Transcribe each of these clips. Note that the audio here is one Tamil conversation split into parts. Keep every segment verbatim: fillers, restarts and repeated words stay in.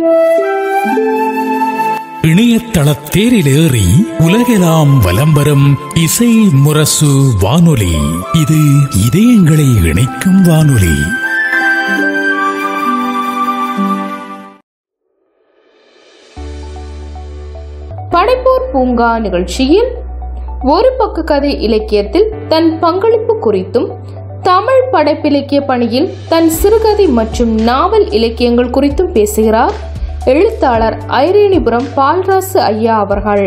இணையதள தேரிலேறி உலகெல்லாம் வலம் வரும் இசை முரசு வானொலி. இது இதயங்களை இணைக்கும் வானொலி. படைப்போர் பூங்கா நிகழ்ச்சியில் ஒரு பக்க கதை இலக்கியத்தில் தன் பங்களிப்பு குறித்தும், தமிழ் படைப்பிலக்கிய பணியில் தன் சிறுகதை மற்றும் நாவல் இலக்கியங்கள் குறித்தும் பேசுகிறார் எழுத்தாளர் ஐரேனிபுரம் பால்ராசு ஐயா அவர்கள்.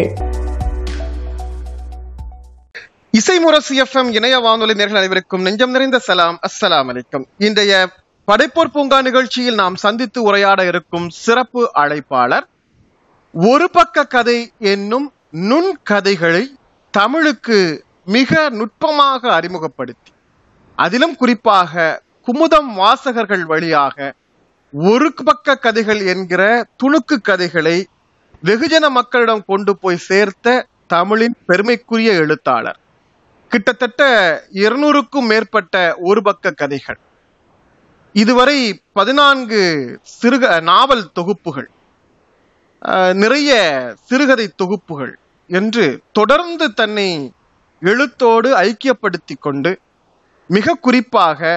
இசை முரசு எஃப்எம் இணைய வானொலி நேயர்கள் அனைவருக்கும் நெஞ்சம் நிறைந்த சலாம், அஸ்ஸலாம் அலைக்கும். இன்றைய படைப்போர் பூங்கா நிகழ்ச்சியில் நாம் சந்தித்து உரையாட இருக்கும் சிறப்பு அழைப்பாளர் ஒரு பக்க கதை என்னும் நுண்கதைகளை தமிழுக்கு மிக நுட்பமாக அறிமுகப்படுத்தி, அதிலும் குறிப்பாக குமுதம் வாசகர்கள் வழியாக ஒரு பக்க கதைகள் என்கிற துணுக்கு கதைகளை வெகுஜன மக்களிடம் கொண்டு போய் சேர்த்த தமிழின் பெருமைக்குரிய எழுத்தாளர். கிட்டத்தட்ட இருநூறுக்கும் மேற்பட்ட ஒரு பக்க கதைகள், இதுவரை பதினான்கு சிறுக நாவல் தொகுப்புகள், நிறைய சிறுகதை தொகுப்புகள் என்று தொடர்ந்து தன்னை எழுத்தோடு ஐக்கியப்படுத்தி கொண்டு, மிக குறிப்பாக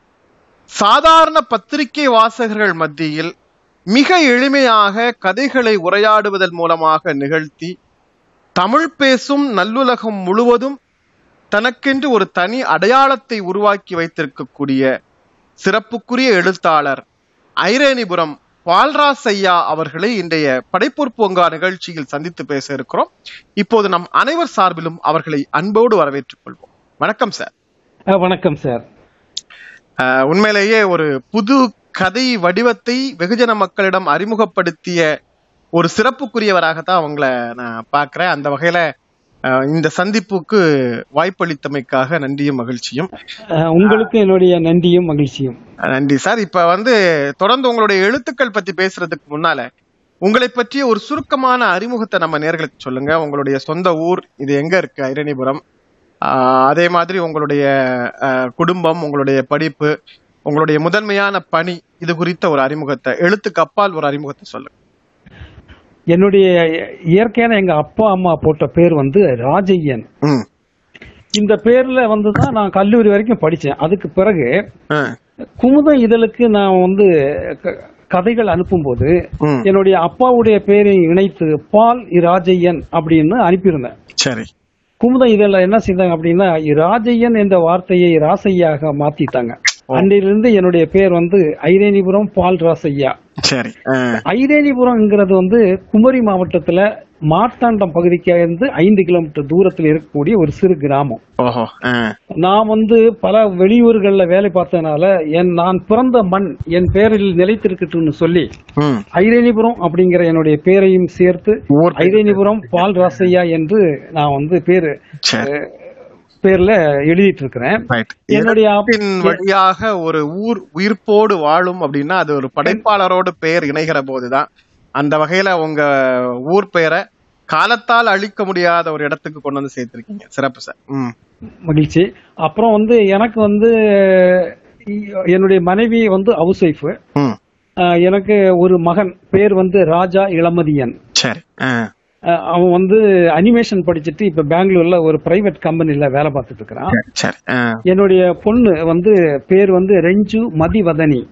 சாதாரண பத்திரிகை வாசகர்கள் மத்தியில் மிக எளிமையாக கதைகளை உரையாடுவதன் மூலமாக நிகழ்த்தி, தமிழ் பேசும் நல்லுலகம் முழுவதும் தனக்கென்று ஒரு தனி அடையாளத்தை உருவாக்கி வைத்திருக்கக்கூடிய சிறப்புக்குரிய எழுத்தாளர் ஐரேனிபுரம் பால்ராசு ஐயா அவர்களை இன்றைய படைப்போர் பூங்கா நிகழ்ச்சியில் சந்தித்து பேச இருக்கிறோம். இப்போது நம் அனைவர் சார்பிலும் அவர்களை அன்போடு வரவேற்றுக் கொள்வோம். வணக்கம் சார். வணக்கம் சார். உண்மையிலேயே ஒரு புது கதை வடிவத்தை வெகுஜன மக்களிடம் அறிமுகப்படுத்திய ஒரு சிறப்புக்குரியவராகத்தான் அவங்கள நான் பார்க்கிறேன். அந்த வகையில இந்த சந்திப்புக்கு வாய்ப்பளித்தமைக்காக நன்றியும் மகிழ்ச்சியும். உங்களுக்கு என்னுடைய நன்றியும் மகிழ்ச்சியும். நன்றி சார். இப்ப வந்து தொடர்ந்து உங்களுடைய எழுத்துக்கள் பத்தி பேசுறதுக்கு முன்னால உங்களை பற்றிய ஒரு சுருக்கமான அறிமுகத்தை நம்ம நேயர்களுக்கு சொல்லுங்க. உங்களுடைய சொந்த ஊர் இது எங்க இருக்கு? ஐரேனிபுரம். அதே மாதிரி உங்களுடைய குடும்பம், உங்களுடைய படிப்பு, உங்களுடைய முதன்மையான பணி, இது குறித்த ஒரு அறிமுகத்தை, எழுத்துக்கு அப்பால் ஒரு அறிமுகத்தை சொல்லுங்க. என்னுடைய இயற்கையான எங்க அப்பா அம்மா போட்ட பேர் வந்து ராஜையன். இந்த பேர்ல வந்துதான் நான் கல்லூரி வரைக்கும் படிச்சேன். அதுக்கு பிறகு குமுத இதழுக்கு நான் வந்து கதைகள் அனுப்பும் போது என்னுடைய அப்பாவுடைய பேரை இணைத்து பால் ராஜையன் அப்படின்னு அனுப்பியிருந்தேன். சரி. குமுத இதழ என்ன செய்தாங்க அப்படின்னா, ராஜையன் என்ற வார்த்தையை ராசையாக மாத்திட்டாங்க. அன்றிலிருந்து என்னுடைய பேர் வந்து ஐரேனிபுரம் பால்ராசையா. சரி. ஐரேனிபுரம்ங்கிறது வந்து குமரி மாவட்டத்துல மார்த்தாண்டம் பகுதிக்கு இருந்து ஐந்து கிலோமீட்டர் தூரத்தில் இருக்கக்கூடிய ஒரு சிறு கிராமம். நான் வந்து பல வெளியூர்கள்ல வேலை பார்த்ததுனால என் நான் பிறந்த மண் என் பேரில் நிலைத்திருக்கட்டும்னு சொல்லி ஐரேனிபுரம் அப்படிங்கிற என்னுடைய பேரையும் சேர்த்து ஐரேனிபுரம் பால்ராசையா என்று நான் வந்து பேரு பேர்ல எழுதிட்டு இருக்கிறேன். என்னுடைய வழியாக ஒரு ஊர் உயிர்ப்போடு வாழும் அப்படின்னா அது ஒரு படைப்பாளரோடு பெயர் இணைகிற போதுதான். அந்த வகையில உங்க ஊர் பெயரை காலத்தால் அழிக்க முடியாத ஒரு இடத்துக்கு கொண்டு வந்து சேர்த்திருக்கீங்க. சிறப்பு சார். மகிழ்ச்சி. அப்புறம் வந்து எனக்கு வந்து என்னுடைய மனைவி வந்து ஹவுஸ் ஒய்ஃப். எனக்கு ஒரு மகன், பேர் வந்து ராஜா இளமதியன். சரி. அவன் வந்து அனிமேஷன் படிச்சுட்டு இப்ப பெங்களூர்ல ஒரு பிரைவேட் கம்பெனில வேலை பார்த்துட்டு இருக்கிறான். என்னுடைய பொண்ணு வந்து பேர் வந்து ரெஞ்சு மதிவதனி.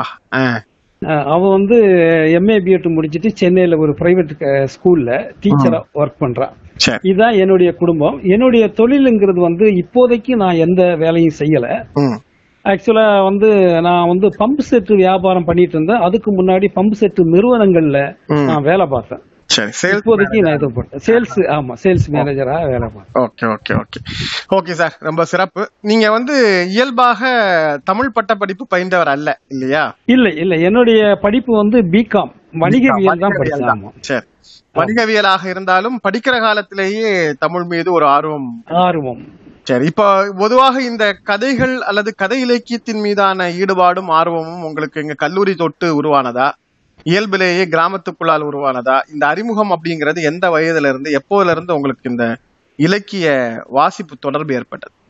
அவன் வந்து எம்ஏ பிஎட் முடிச்சுட்டு சென்னையில ஒரு பிரைவேட் ஸ்கூல்ல டீச்சரா ஒர்க் பண்றான். இதுதான் என்னுடைய குடும்பம். என்னுடைய தொழிலுங்கிறது வந்து இப்போதைக்கு நான் எந்த வேலையும் செய்யல. ஆக்சுவலா வந்து நான் வந்து பம்பு செட்டு வியாபாரம் பண்ணிட்டு இருந்தேன். அதுக்கு முன்னாடி பம்பு செட்டு நிறுவனங்கள்ல நான் வேலை பார்த்தேன். இப்போதைக்கு நான் இது போட்டேன் சேல்ஸ். ஆமா, சேல்ஸ் மேனேஜரா வேலை பார்த்தேன். Okay okay okay okay sir, ரொம்ப சிறப்பு. நீங்க வந்து இயல்பாக தமிழ் பட்ட படிப்பு பயின்றவர் அல்ல இல்லையா? இல்ல இல்ல, என்னுடைய படிப்பு வந்து பிகாம் வணிகவியல் தான் படிச்சேன். சரி. வணிகவியலாக இருந்தாலும் படிக்கிற காலத்திலேயே தமிழ் மீது ஒரு ஆர்வம் ஆர்வம் சரி. இப்ப பொதுவாக இந்த கதைகள் அல்லது கதை இலக்கியத்தின் மீதான ஈடுபாடும் ஆர்வமும் உங்களுக்கு எங்க கல்லூரி தொட்டு உருவானதா, இயல்பிலேயே கிராமத்துக்குள்ளால் உருவானதா? இந்த அறிமுகம் அப்படிங்கிறது எந்த வயதுல இருந்து, எப்போதுல இருந்து உங்களுக்கு இந்த இலக்கிய வாசிப்பு தொடர்பு ஏற்பட்டது?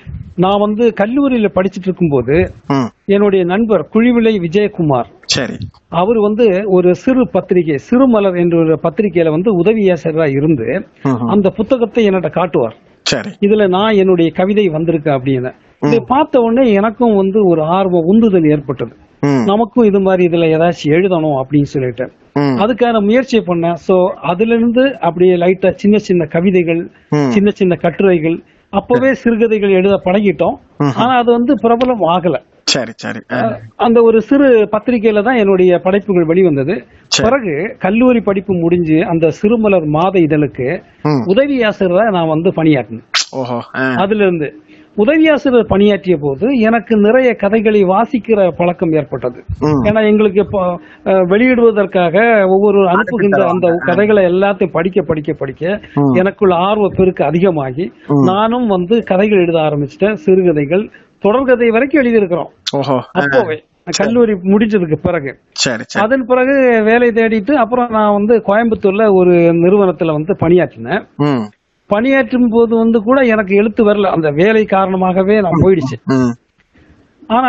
நான் வந்து கல்லூரியில படிச்சுட்டு இருக்கும்போது என்னுடைய நண்பர் குழிவிலை விஜயகுமார், சரி, அவர் வந்து ஒரு சிறு பத்திரிகை சிறுமலர் என்ற ஒரு பத்திரிகையில வந்து உதவி ஆசிரியரா இருந்து அந்த புத்தகத்தை என்னட்ட காட்டுவார். இதுல நான் என்னுடைய கவிதை வந்திருக்கு அப்படின்னு. இதை பார்த்த உடனே எனக்கும் வந்து ஒரு ஆர்வம், உந்துதல் ஏற்பட்டது. நமக்கும் இது மாதிரி இதுல ஏதாச்சும் எழுதணும் அப்படின்னு சொல்லிட்டு அதுக்கான முயற்சியை பண்ணேன். சோ அதுல இருந்து அப்படியே லைட்டா சின்ன சின்ன கவிதைகள், சின்ன சின்ன கட்டுரைகள், அப்பவே சிறுகதைகள் எழுத பழகிட்டோம். ஆனா அது வந்து பிரபலம் ஆகல. சரி சரி. அந்த ஒரு சிறு பத்திரிகையில தான் என்னுடைய படைப்புகள் வெளிவந்தது. பிறகு கல்லூரி படிப்பு முடிஞ்சு அந்த சிறுமலர் மாத இதழுக்கு உதவி ஆசிரியரா நான் வந்து பணியாற்றினேன். அதுல இருந்து உதவி ஆசிரியர் பணியாற்றிய போது எனக்கு நிறைய கதைகளை வாசிக்கிற பழக்கம் ஏற்பட்டது. ஏன்னா எங்களுக்கு இப்போ வெளியிடுவதற்காக ஒவ்வொரு அனுப்புகின்ற அந்த கதைகளை எல்லாத்தையும் படிக்க படிக்க படிக்க எனக்குள்ள ஆர்வ பெருக்கு அதிகமாகி நானும் வந்து கதைகள் எழுத ஆரம்பிச்சிட்டேன். சிறுகதைகள், தொடர்கதை வரைக்கும் எழுதியிருக்கிறோம் அப்போவே, கல்லூரி முடிஞ்சதுக்கு பிறகு. அதன் பிறகு வேலை தேடிட்டு அப்புறம் நான் வந்து கோயம்புத்தூர்ல ஒரு நிறுவனத்துல வந்து பணியாற்றினேன். பணியாற்றும் போது வந்து கூட எனக்கு எழுத்து வரல, அந்த வேலை காரணமாகவே நான் போயிடுச்சு. ஆனா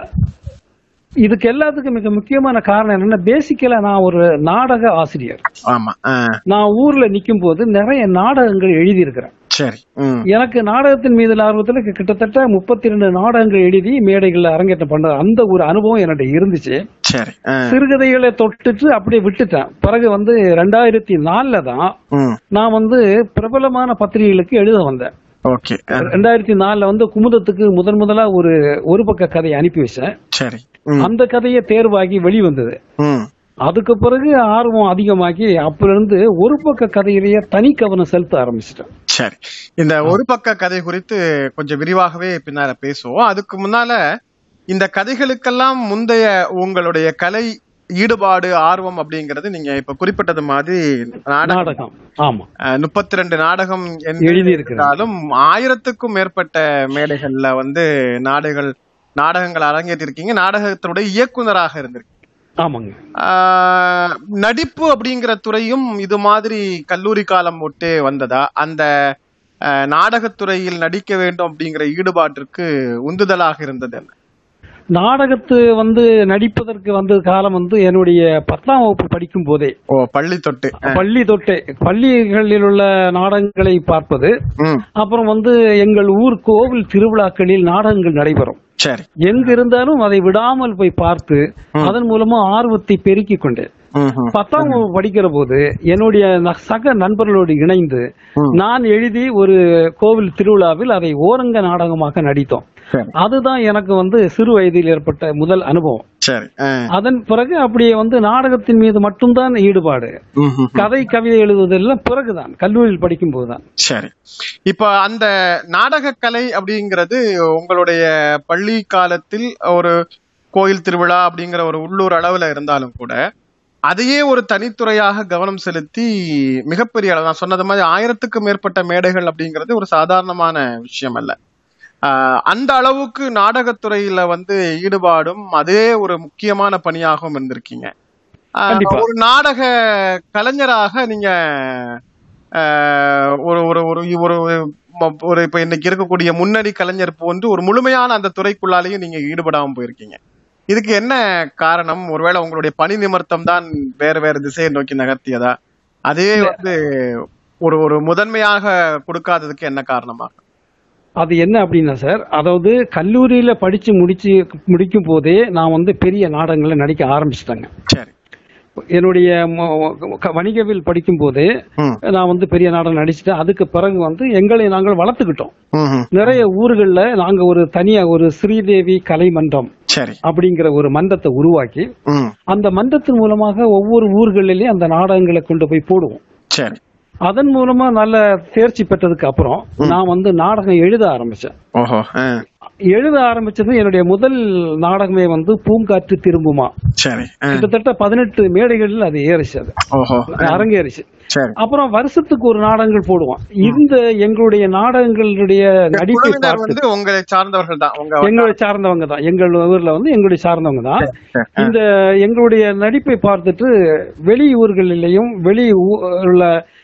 இதுக்கு எல்லாத்துக்கும் மிக முக்கியமான காரணம் என்னன்னா, பேசிக்கலா நான் ஒரு நாடக ஆசிரியர். நான் ஊர்ல நிக்கும் போது நிறைய நாடகங்கள் எழுதி இருக்கிறேன். எனக்கு நாடகத்தின் மீது ஆர்வத்துல கிட்டத்தட்ட முப்பத்தி ரெண்டு நாடகங்கள் எழுதி மேடைகள்ல அரங்கேற்றம் பண்ற அந்த ஒரு அனுபவம் என்னோட இருந்துச்சு. சிறுகதைகளை தொட்டுட்டு அப்படியே விட்டுட்டேன். பிறகு வந்து ரெண்டாயிரத்தி நாலுல தான் நான் வந்து பிரபலமான பத்திரிகைகளுக்கு எழுத வந்தேன். ரெண்டாயிரத்தி நாலுல வந்து குமுதத்துக்கு முதன் முதலா ஒரு ஒரு பக்க கதையை அனுப்பி வச்சேன். அந்த கதையை தேர்வாகி வெளிவந்தது. அதுக்கு பிறகு ஆர்வம் அதிகமாகி அப்ப இருந்து ஒரு பக்க கதையிலேயே தனி கவனம் செலுத்த ஆரம்பிச்சிட்டேன். சரி, இந்த ஒரு பக்க கதை குறித்து கொஞ்சம் விரிவாகவே பின்னால பேசுவோம். அதுக்கு முன்னால இந்த கதைகளுக்கெல்லாம் முந்தைய உங்களுடைய கலை ஈடுபாடு, ஆர்வம் அப்படிங்கறது நீங்க இப்ப குறிப்பிட்டது மாதிரி நாடகம், ஆமா, முப்பத்தி ரெண்டு நாடகம் எழுதியிருந்தாலும் ஆயிரத்துக்கும் மேற்பட்ட மேடைகள்ல வந்து நாடகங்கள் நாடகங்கள் அரங்கேற்றிருக்கீங்க. நாடகத்தினுடைய இயக்குனராக இருந்திருக்கு. ஆமாங்க. நடிப்பு அப்படிங்கிற துறையும் இது மாதிரி கல்லூரி காலம் ஒட்டே வந்ததா? அந்த நாடகத்துறையில் நடிக்க வேண்டும் அப்படிங்கிற ஈடுபாட்டிற்கு உந்துதலாக இருந்தது என்ன? நாடகத்து வந்து நடிப்பதற்கு வந்த காலம் வந்து என்னுடைய பத்தாம் வகுப்பு படிக்கும் போதே. ஓ, பள்ளி தொட்டு பள்ளி தொட்டே பள்ளிகளில் உள்ள நாடகங்களை பார்ப்பது. அப்புறம் வந்து எங்கள் ஊர் கோவில் திருவிழாக்களில் நாடகங்கள் நடைபெறும். சரி, எங்க இருந்தாலும் அதை விடாமல் போய் பார்த்து அதன் மூலமா ஆர்வத்தை பெருக்கிக் கொண்டேன். பத்தாம் வகுப்பு படிக்கிற போது என்னுடைய சக நண்பர்களோடு இணைந்து நான் எழுதி ஒரு கோவில் திருவிழாவில் அதை ஓரங்க நாடகமாக நடித்தோம். அதுதான் எனக்கு வந்து சிறு வயதில் ஏற்பட்ட முதல் அனுபவம். அதன் பிறகு அப்படியே வந்து நாடகத்தின் மீது மட்டும்தான் ஈடுபாடு. கதை கவிதை எழுதுவதெல்லாம் பிறகுதான் கல்லூரியில் படிக்கும் போதுதான். சரி, இப்ப அந்த நாடக கலை அப்படிங்கிறது உங்களுடைய பள்ளி காலத்தில் ஒரு கோயில் திருவிழா அப்படிங்கிற ஒரு உள்ளூர் அளவுல இருந்தாலும் கூட அதையே ஒரு தனித்துறையாக கவனம் செலுத்தி மிகப்பெரிய அளவு, நான் சொன்னது மாதிரி ஆயிரத்துக்கும் மேற்பட்ட மேடைகள் அப்படிங்கிறது ஒரு சாதாரணமான விஷயம் அல்ல. ஆஹ் அந்த அளவுக்கு நாடகத்துறையில வந்து ஈடுபாடும் அதே ஒரு முக்கியமான பணியாகவும் இருந்திருக்கீங்க. ஒரு நாடக கலைஞராக நீங்க ஒரு ஒரு ஒரு ஒரு இப்ப இன்னைக்கு இருக்கக்கூடிய முன்னணி கலைஞர் போன்று ஒரு முழுமையான அந்த துறைக்குள்ளாலேயும் நீங்க ஈடுபடாம போயிருக்கீங்க. இதுக்கு என்ன காரணம்? ஒருவேளை உங்களுடைய பணி நிமித்தம் தான் வேற வேற திசையை நோக்கி நகர்த்தியதா? அதே வந்து ஒரு ஒரு முதன்மையாக கொடுக்காததுக்கு என்ன காரணமா? அது என்ன அப்படின்னா சார், அதாவது கல்லூரியில படிச்சு முடிச்சு முடிக்கும் போதே நான் வந்து பெரிய நாடகங்களை நடிக்க ஆரம்பிச்சிட்டேங்க. சரி, என்னுடைய வணிகவியல் படிக்கும் போதே நான் வந்து பெரிய நாடகம் நடிச்சுட்டேன். அதுக்கு பிறகு வந்து எங்களை நாங்கள் வளர்த்துக்கிட்டோம். நிறைய ஊர்கள்ல நாங்க ஒரு தனியா ஒரு ஸ்ரீதேவி கலை மன்றம் அப்படிங்கிற ஒரு மன்றத்தை உருவாக்கி அந்த மன்றத்தின் மூலமாக ஒவ்வொரு ஊர்களிலேயும் அந்த நாடகங்களை கொண்டு போய் போடுவோம். சரி, அதன் மூலமா நல்ல தேர்ச்சி பெற்றதுக்கு அப்புறம் நான் வந்து நாடகம் எழுத ஆரம்பிச்சேன். எழுத ஆரம்பிச்சது என்னுடைய முதல் நாடகமே வந்து பூங்காற்று திரும்புமா. சரி, கிட்டத்தட்ட பதினெட்டு மேடைகளில் அது ஏறிச்சு, அது அரங்கேறிச்சு. அப்புறம் வருஷத்துக்கு ஒரு நாடகங்கள் போடுவோம். இந்த எங்களுடைய நாடகங்களுடைய நடிப்பை பார்த்து உங்களை சார்ந்தவர்கள் தான், எங்களை சார்ந்தவங்க தான், எங்கள் ஊர்ல வந்து எங்களுடைய சார்ந்தவங்க தான். இந்த எங்களுடைய நடிப்பை பார்த்துட்டு வெளியூர்களிலேயும் வெளி உள்ள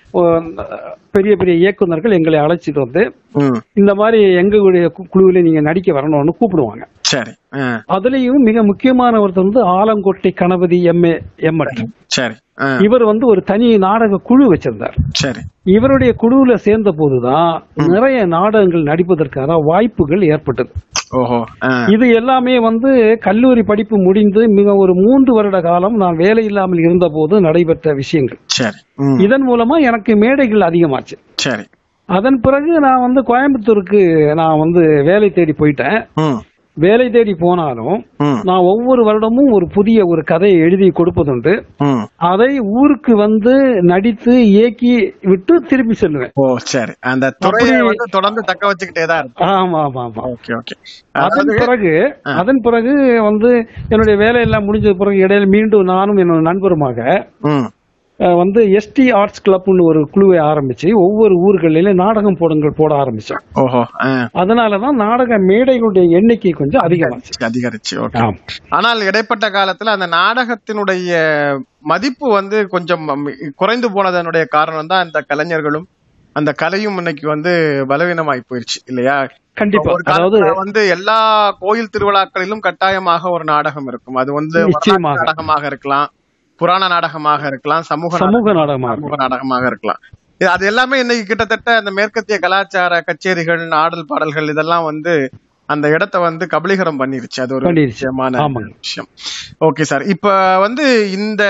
பெரிய பெரிய இயக்குநர்கள் எங்களை அழைச்சிட்டு வந்து இந்த மாதிரி எங்களுடைய குழுவில நீங்க நடிக்க வரணும்னு கூப்பிடுவாங்க. சரி. அதுலயும் மிக முக்கியமான ஒருத்தர் வந்து ஆலங்கோட்டை கணபதி எம்ஏ எம்எட். சரி. இவர் வந்து ஒரு தனி நாடக குழு வச்சிருந்தார். சரி. இவருடைய குழுவுல சேர்ந்த போதுதான் நிறைய நாடகங்கள் நடிப்பதற்கான வாய்ப்புகள் ஏற்பட்டது. இது எல்லாமே வந்து கல்லூரி படிப்பு முடிந்து மிக ஒரு மூன்று வருட காலம் நான் வேலை இல்லாமல் இருந்த போது நடைபெற்ற விஷயங்கள். இதன் மூலமா எனக்கு மேடைகள் அதிகமாச்சு. அதன் பிறகு நான் வந்து கோயம்புத்தூருக்கு நான் வந்து வேலை தேடி போயிட்டேன். வேலை தேடி போனாலும் நான் ஒவ்வொரு வருடமும் ஒரு புதிய ஒரு கதையை எழுதி கொடுப்பதுண்டு. அதை ஊருக்கு வந்து நடித்து இயக்கி விட்டு திருப்பி செல்லுவேன். ஓ சரி. அந்த துறையை வந்து தொடர்ந்து தக்க வச்சுக்கிட்டே தான் இருக்கு. ஆமா ஆமா ஆமா. Okay okay. அதன் பிறகு அதன் பிறகு வந்து என்னுடைய வேலை எல்லாம் முடிஞ்ச பிறகு இடையில மீண்டும் நானும் என்னோட நண்பருமாக வந்து எஸ்டி ஆர்ட்ஸ் கிளப்னு ஒரு குழுவை ஆரம்பிச்சு ஒவ்வொரு ஊர்களில நாடகம் போடுங்கள் போட ஆரம்பிச்சோம். ஓஹோ. அதனாலதான் நாடக மேடைகளுடைய எண்ணிக்கை கொஞ்சம் அதிகமாச்சு அதிகரிச்சு. ஆனால் இடைப்பட்ட காலத்துல அந்த நாடகத்தினுடைய மதிப்பு வந்து கொஞ்சம் குறைந்து போனதனுடைய காரணம் தான் இந்த கலைஞர்களும் அந்த கலையும் இன்னைக்கு வந்து பலவீனமாய் போயிடுச்சு இல்லையா? கண்டிப்பா. அதாவது வந்து எல்லா கோயில் திருவிழாக்களிலும் கட்டாயமாக ஒரு நாடகம் இருக்கும். அது வந்து நாடகமாக இருக்கலாம், புராண நாடகமாக இருக்கலாம், சமூக சமூக நாடகமாக சமூக நாடகமாக இருக்கலாம். அது எல்லாமே இன்னைக்கு கிட்டத்தட்ட அந்த மேற்கத்திய கலாச்சார கச்சேரிகள், ஆடல் பாடல்கள் இதெல்லாம் வந்து அந்த இடத்தை வந்து கபலீகரம் பண்ணிருச்சு. அது ஒரு விஷயமான விஷயம். Okay sir. இப்ப வந்து இந்த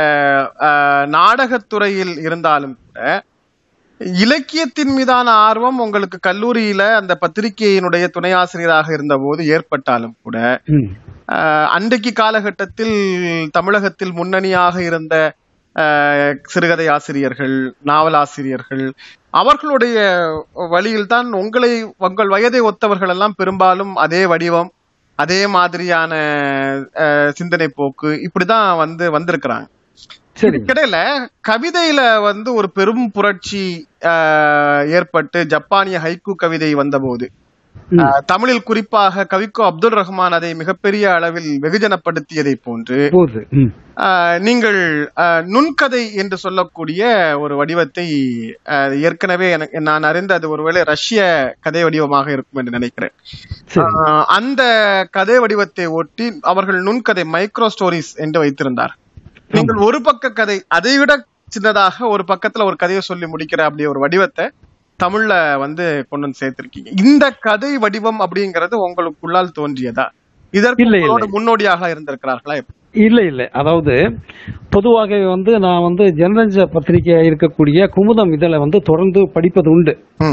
நாடகத்துறையில் இருந்தாலும் கூட இலக்கியத்தின் மீதான ஆர்வம் உங்களுக்கு கல்லூரியில அந்த பத்திரிகையினுடைய துணை ஆசிரியராக இருந்த போது ஏற்பட்டாலும் கூட அன்றைக்கு காலகட்டத்தில் தமிழகத்தில் முன்னணியாக இருந்த சிறுகதை ஆசிரியர்கள், நாவலாசிரியர்கள் அவர்களுடைய வழியில் தான் உங்களை உங்கள் வயதை ஒத்தவர்கள் எல்லாம் பெரும்பாலும் அதே வடிவம், அதே மாதிரியான சிந்தனை போக்கு இப்படிதான் வந்து வந்திருக்கிறாங்க. இதுக்கிடையில கவிதையில வந்து ஒரு பெரும் புரட்சி ஏற்பட்டு ஜப்பானிய ஹைக்கூ கவிதை வந்த போது தமிழில் குறிப்பாக கவிக்கோ அப்துல் ரஹ்மான் அதை மிகப்பெரிய அளவில் வெகுஜனப்படுத்தியதை போன்று நீங்கள் நுண்கதை என்று சொல்லக்கூடிய ஒரு வடிவத்தை ஏற்கனவே நான் அறிந்த அது ஒருவேளை ரஷ்ய கதை வடிவமாக இருக்கும் என்று நினைக்கிறேன். அந்த கதை வடிவத்தை ஒட்டி அவர்கள் நுண்கதை மைக்ரோ ஸ்டோரிஸ் என்று வைத்திருந்தார். நீங்கள் ஒரு பக்க கதை அதை விட சின்னதாக ஒரு பக்கத்துல ஒரு கதையை சொல்லி முடிக்கிற அப்படி ஒரு வடிவத்தை தமிழ்ல வந்து கொண்டு வந்து சேர்த்திருக்கீங்க. இந்த கதை வடிவம் அப்படிங்கறது உங்களுக்குள்ளால் தோன்றியதா? இதற்கு முன்னோடியாக இருந்திருக்கிறார்களா? இல்ல இல்ல. அதாவது பொதுவாக வந்து நான் வந்து ஜனரஞ்ச பத்திரிகையா இருக்கக்கூடிய குமுதம் இதழை வந்து தொடர்ந்து படிப்பது உண்டு.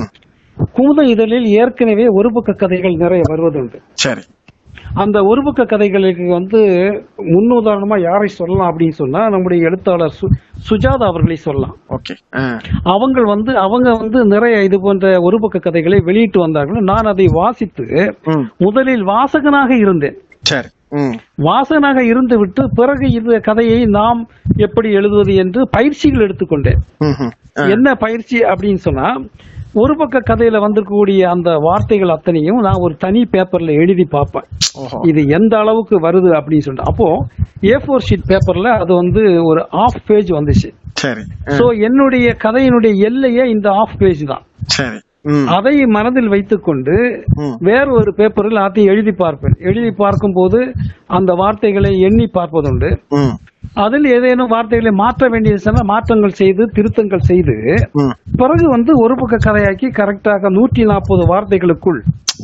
குமுதம் இதழில் ஏற்கனவே ஒரு பக்க கதைகள் நிறைய வருவதுண்டு. சரி. அந்த ஒரு பக்க கதைகளுக்கு வந்து முன்னுதாரணமா யாரை சொல்லலாம் அப்படின்னு சொன்னா நம்முடைய எழுத்தாளர் சுஜாதா அவர்களை சொல்லலாம். ஓகே. அவங்க வந்து அவங்க வந்து நிறைய இது போன்ற ஒரு பக்க கதைகளை வெளியிட்டு வந்தார்கள். நான் அதை வாசித்து முதலில் வாசகனாக இருந்தேன். சரி. வாசகனாக இருந்து விட்டு பிறகு இந்த கதையை நாம் எப்படி எழுதுவது என்று பயிற்சிகள் எடுத்துக்கொண்டேன். என்ன பயிற்சி அப்படின்னு சொன்னா ஒரு பக்க கதையில வந்திருக்கக்கூடிய அந்த வார்த்தைகள் அத்தனையும் நான் ஒரு தனி பேப்பர்ல எழுதி பார்ப்பேன். இது எந்த அளவுக்கு வருது அப்படின்னு சொல்லிட்டு அப்போ ஏ ஃபோர் ஷீட் பேப்பர்ல அது வந்து ஒரு ஆஃப் பேஜ் வந்துச்சு. சரி. சோ என்னுடைய கதையினுடைய எல்லையே இந்த ஆஃப் பேஜ் தான். சரி. அதை மனதில் வைத்துக் கொண்டு வேற ஒரு பேப்பரில் அதையும் எழுதி பார்ப்பேன். எழுதி பார்க்கும் போது அந்த வார்த்தைகளை எண்ணி பார்ப்பதுண்டு. அதில் ஏதேனும் வார்த்தைகளை மாற்ற வேண்டியது மாற்றங்கள் செய்து திருத்தங்கள் செய்து பிறகு வந்து ஒரு பக்க கதையாக்கி கரெக்டாக நூற்றி நாற்பது வார்த்தைகளுக்குள்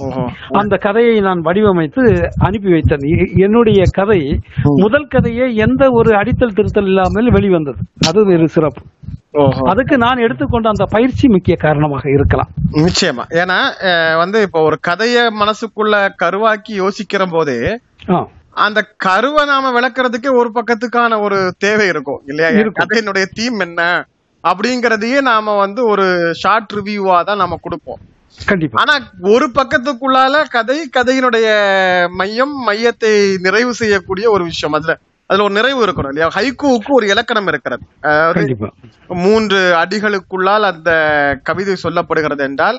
அந்த கதையை நான் வடிவமைத்து அனுப்பி வைத்தேன். என்னுடைய கதை முதல் கதையே எந்த ஒரு அடித்தல் திருத்தல் இல்லாமல் வெளிவந்தது. அது ஒரு சிறப்பு. அதுக்கு நான் எடுத்துக்கொண்ட அந்த பயிற்சி முக்கிய காரணமாக இருக்கலாம். நிச்சயமா. ஏன்னா வந்து இப்போ ஒரு கதைய மனசுக்குள்ள கருவாக்கி யோசிக்கிற போதே அந்த கருவை நாம விளக்குறதுக்கே ஒரு பக்கத்துக்கான ஒரு தேவை இருக்கும் இல்லையா? கதையினுடைய தீம் என்ன அப்படிங்கறதையே நாம வந்து ஒரு ஷார்ட் ரிவ்யூவா தான் நாம கொடுப்போம். கண்டிப்பா. ஆனா ஒரு பக்கத்துக்குள்ளால கதை, கதையினுடைய மையம், மையத்தை நிறைவு செய்யக்கூடிய ஒரு விஷயம். அதுல அதுல ஒரு நிறைவு இருக்கணும் இல்லையா? ஹைக்கூவுக்கு ஒரு இலக்கணம் இருக்கிறது. மூன்று அடிகளுக்குள்ளால் அந்த கவிதை சொல்லப்படுகிறது என்றால்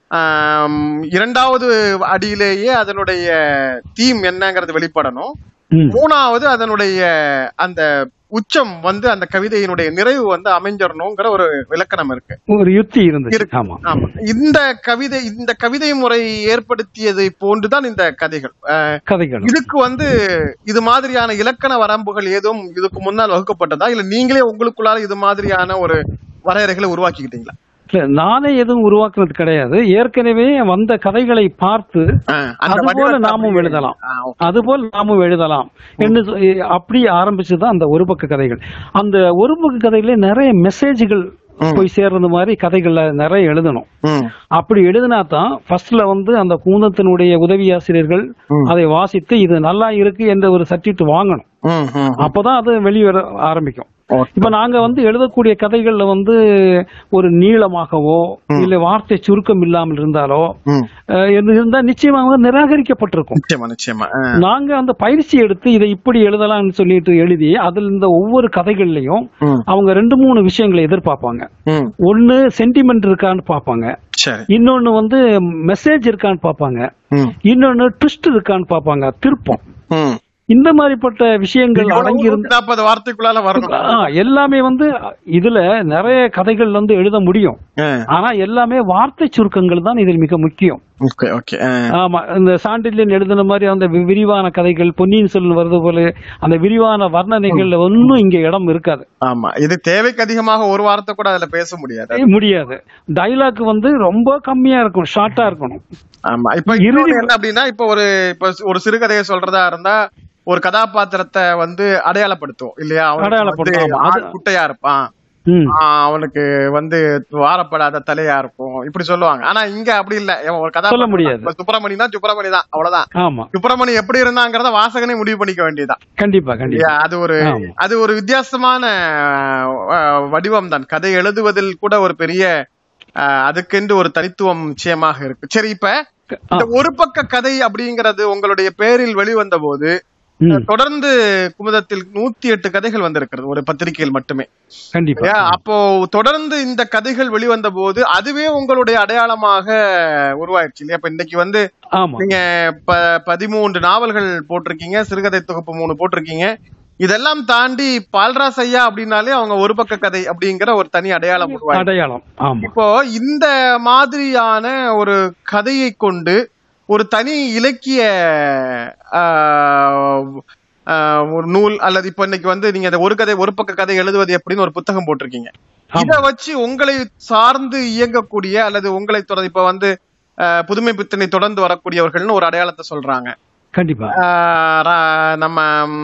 இரண்டாவது அடியிலேயே அதனுடைய தீம் என்னங்கிறது வெளிப்படணும். மூணாவது அதனுடைய அந்த உச்சம் வந்து அந்த கவிதையினுடைய நிறைவு வந்து அமைஞ்சிடணுங்கிற ஒரு விளக்கணம் இருக்கு, ஒரு யுக்தி இருக்கு. ஆமா ஆமா. இந்த கவிதை இந்த கவிதை முறை ஏற்படுத்தியதை போன்றுதான் இந்த கதைகள் கதைகள் இதுக்கு வந்து இது மாதிரியான இலக்கண வரம்புகள் ஏதும் இதுக்கு முன்னால் வகுக்கப்பட்டதா, இல்ல நீங்களே உங்களுக்குள்ளார இது மாதிரியான ஒரு வரையறைகளை உருவாக்கிக்கிட்டீங்களா? நானே எதுவும் உருவாக்குறது கிடையாது. ஏற்கனவே வந்த கதைகளை பார்த்து அதுபோல நாமும் எழுதலாம் அதுபோல் நாமும் எழுதலாம் என்று அப்படி ஆரம்பிச்சுதான் அந்த ஒரு பக்க கதைகள். அந்த ஒரு பக்க கதைகளே நிறைய மெசேஜ்கள் போய் சேர்றது மாதிரி கதைகள்ல நிறைய எழுதணும். அப்படி எழுதினா தான் ஃபர்ஸ்ட்ல வந்து அந்த கூந்தத்தினுடைய உதவி ஆசிரியர்கள் அதை வாசித்து இது நல்லா இருக்கு என்ற ஒரு சர்டிபிகேட் வாங்கணும். அப்பதான் அது வெளிவர ஆரம்பிக்கும். இப்ப நாங்க வந்து எழுதக்கூடிய கதைகள்ல வந்து ஒரு நீளமாகவோ இல்ல வார்த்தை சுருக்கம் இல்லாமல் இருந்தாலோ இருந்தா நிச்சயமாக நிராகரிக்கப்பட்டிருக்கும். நாங்க அந்த பயிற்சி எடுத்து இதை இப்படி எழுதலாம்னு சொல்லிட்டு எழுதி அதுல இந்த ஒவ்வொரு கதைகள்லயும் அவங்க ரெண்டு மூணு விஷயங்களை எதிர்பார்ப்பாங்க. ஒண்ணு சென்டிமெண்ட் இருக்கான்னு பாப்பாங்க, இன்னொன்னு வந்து மெசேஜ் இருக்கான்னு பாப்பாங்க, இன்னொன்னு ட்விஸ்ட் இருக்கான்னு பாப்பாங்க, திருப்பம். இந்த மாதிரிப்பட்ட விஷயங்கள் அடங்கி நாற்பது வார்த்தைக்குள்ளால வரும். எல்லாமே வந்து இதுல நிறைய கதைகள் வந்து எழுத முடியும். ஆனா எல்லாமே வார்த்தை சுருக்கங்கள் தான் இதில் மிக முக்கியம். ஆமா, இந்த சாண்டில்யன் எழுதின மாதிரி அந்த விரிவான கதைகள் பொன்னியின் செல்வன் வருது போல அந்த விரிவான வர்ணனைகள்ல ஒன்னும் இங்க இடம் இருக்காது. ஆமா, இது தேவைக்கு அதிகமாக ஒரு வார்த்தை கூட அதுல பேச முடியாது முடியாது டைலாக் வந்து ரொம்ப கம்மியா இருக்கும், ஷார்ட்டா இருக்கணும். ஆமா, இப்ப இறுதி என்ன அப்படின்னா, இப்ப ஒரு இப்ப ஒரு சிறுகதையை சொல்றதா இருந்தா ஒரு கதாபாத்திரத்தை வந்து அடையாளப்படுத்துவோம் இல்லையா? குட்டையா இருப்பான், அவனுக்கு வந்து வாரப்படாத தலையா இருக்கும், இப்படி சொல்லுவாங்க. ஆனா இங்க அப்படி இல்ல. ஒரு கதாபாத்திரம் சுப்பிரமணினா சுப்பிரமணி தான், அவ்வளவுதான். சுப்பிரமணி எப்படி இருந்தாங்கிறத வாசகனே முடிவு பண்ணிக்க வேண்டியதுதான். கண்டிப்பா கண்டிப்பா. அது ஒரு அது ஒரு வித்தியாசமான வடிவம் தான். கதை எழுதுவதில் கூட ஒரு பெரிய அதுக்கென்று ஒரு தனித்துவம் நிச்சயமாக இருக்கு. சரி, இப்ப இந்த ஒரு பக்க கதை அப்படிங்கறது உங்களுடைய பேரில் வெளிவந்த போது தொடர்ந்து குமுதத்தில் நூத்தி எட்டு கதைகள் வந்திருக்கிறது ஒரு பத்திரிகையில் மட்டுமே. கண்டிப்பா. அப்போ தொடர்ந்து இந்த கதைகள் வெளிவந்த போது அதுவே உங்களுடைய அடையாளமாக உருவாயிடுச்சு இல்லையா? இப்ப இன்னைக்கு வந்து நீங்க பதிமூன்று நாவல்கள் போட்டிருக்கீங்க, சிறுகதை தொகுப்பு மூணு போட்டிருக்கீங்க. இதெல்லாம் தாண்டி பால்ராஸ் ஐயா அப்படின்னாலே அவங்க ஒரு பக்க கதை அப்படிங்கிற ஒரு தனி அடையாளம் அடையாளம். இப்போ இந்த மாதிரியான ஒரு கதையை கொண்டு ஒரு தனி இலக்கிய ஒரு நூல் அல்லது இப்ப இன்னைக்கு வந்து நீங்க ஒரு கதை ஒரு பக்க கதை எழுதுவது எப்படின்னு ஒரு புத்தகம் போட்டிருக்கீங்க. இத வச்சு உங்களை சார்ந்து இயங்கக்கூடிய அல்லது உங்களை தொடர்ந்து இப்ப வந்து புதுமை பித்தனை தொடர்ந்து வரக்கூடியவர்கள்னு ஒரு அடையாளத்தை சொல்றாங்க. கண்டிப்பா. நம்ம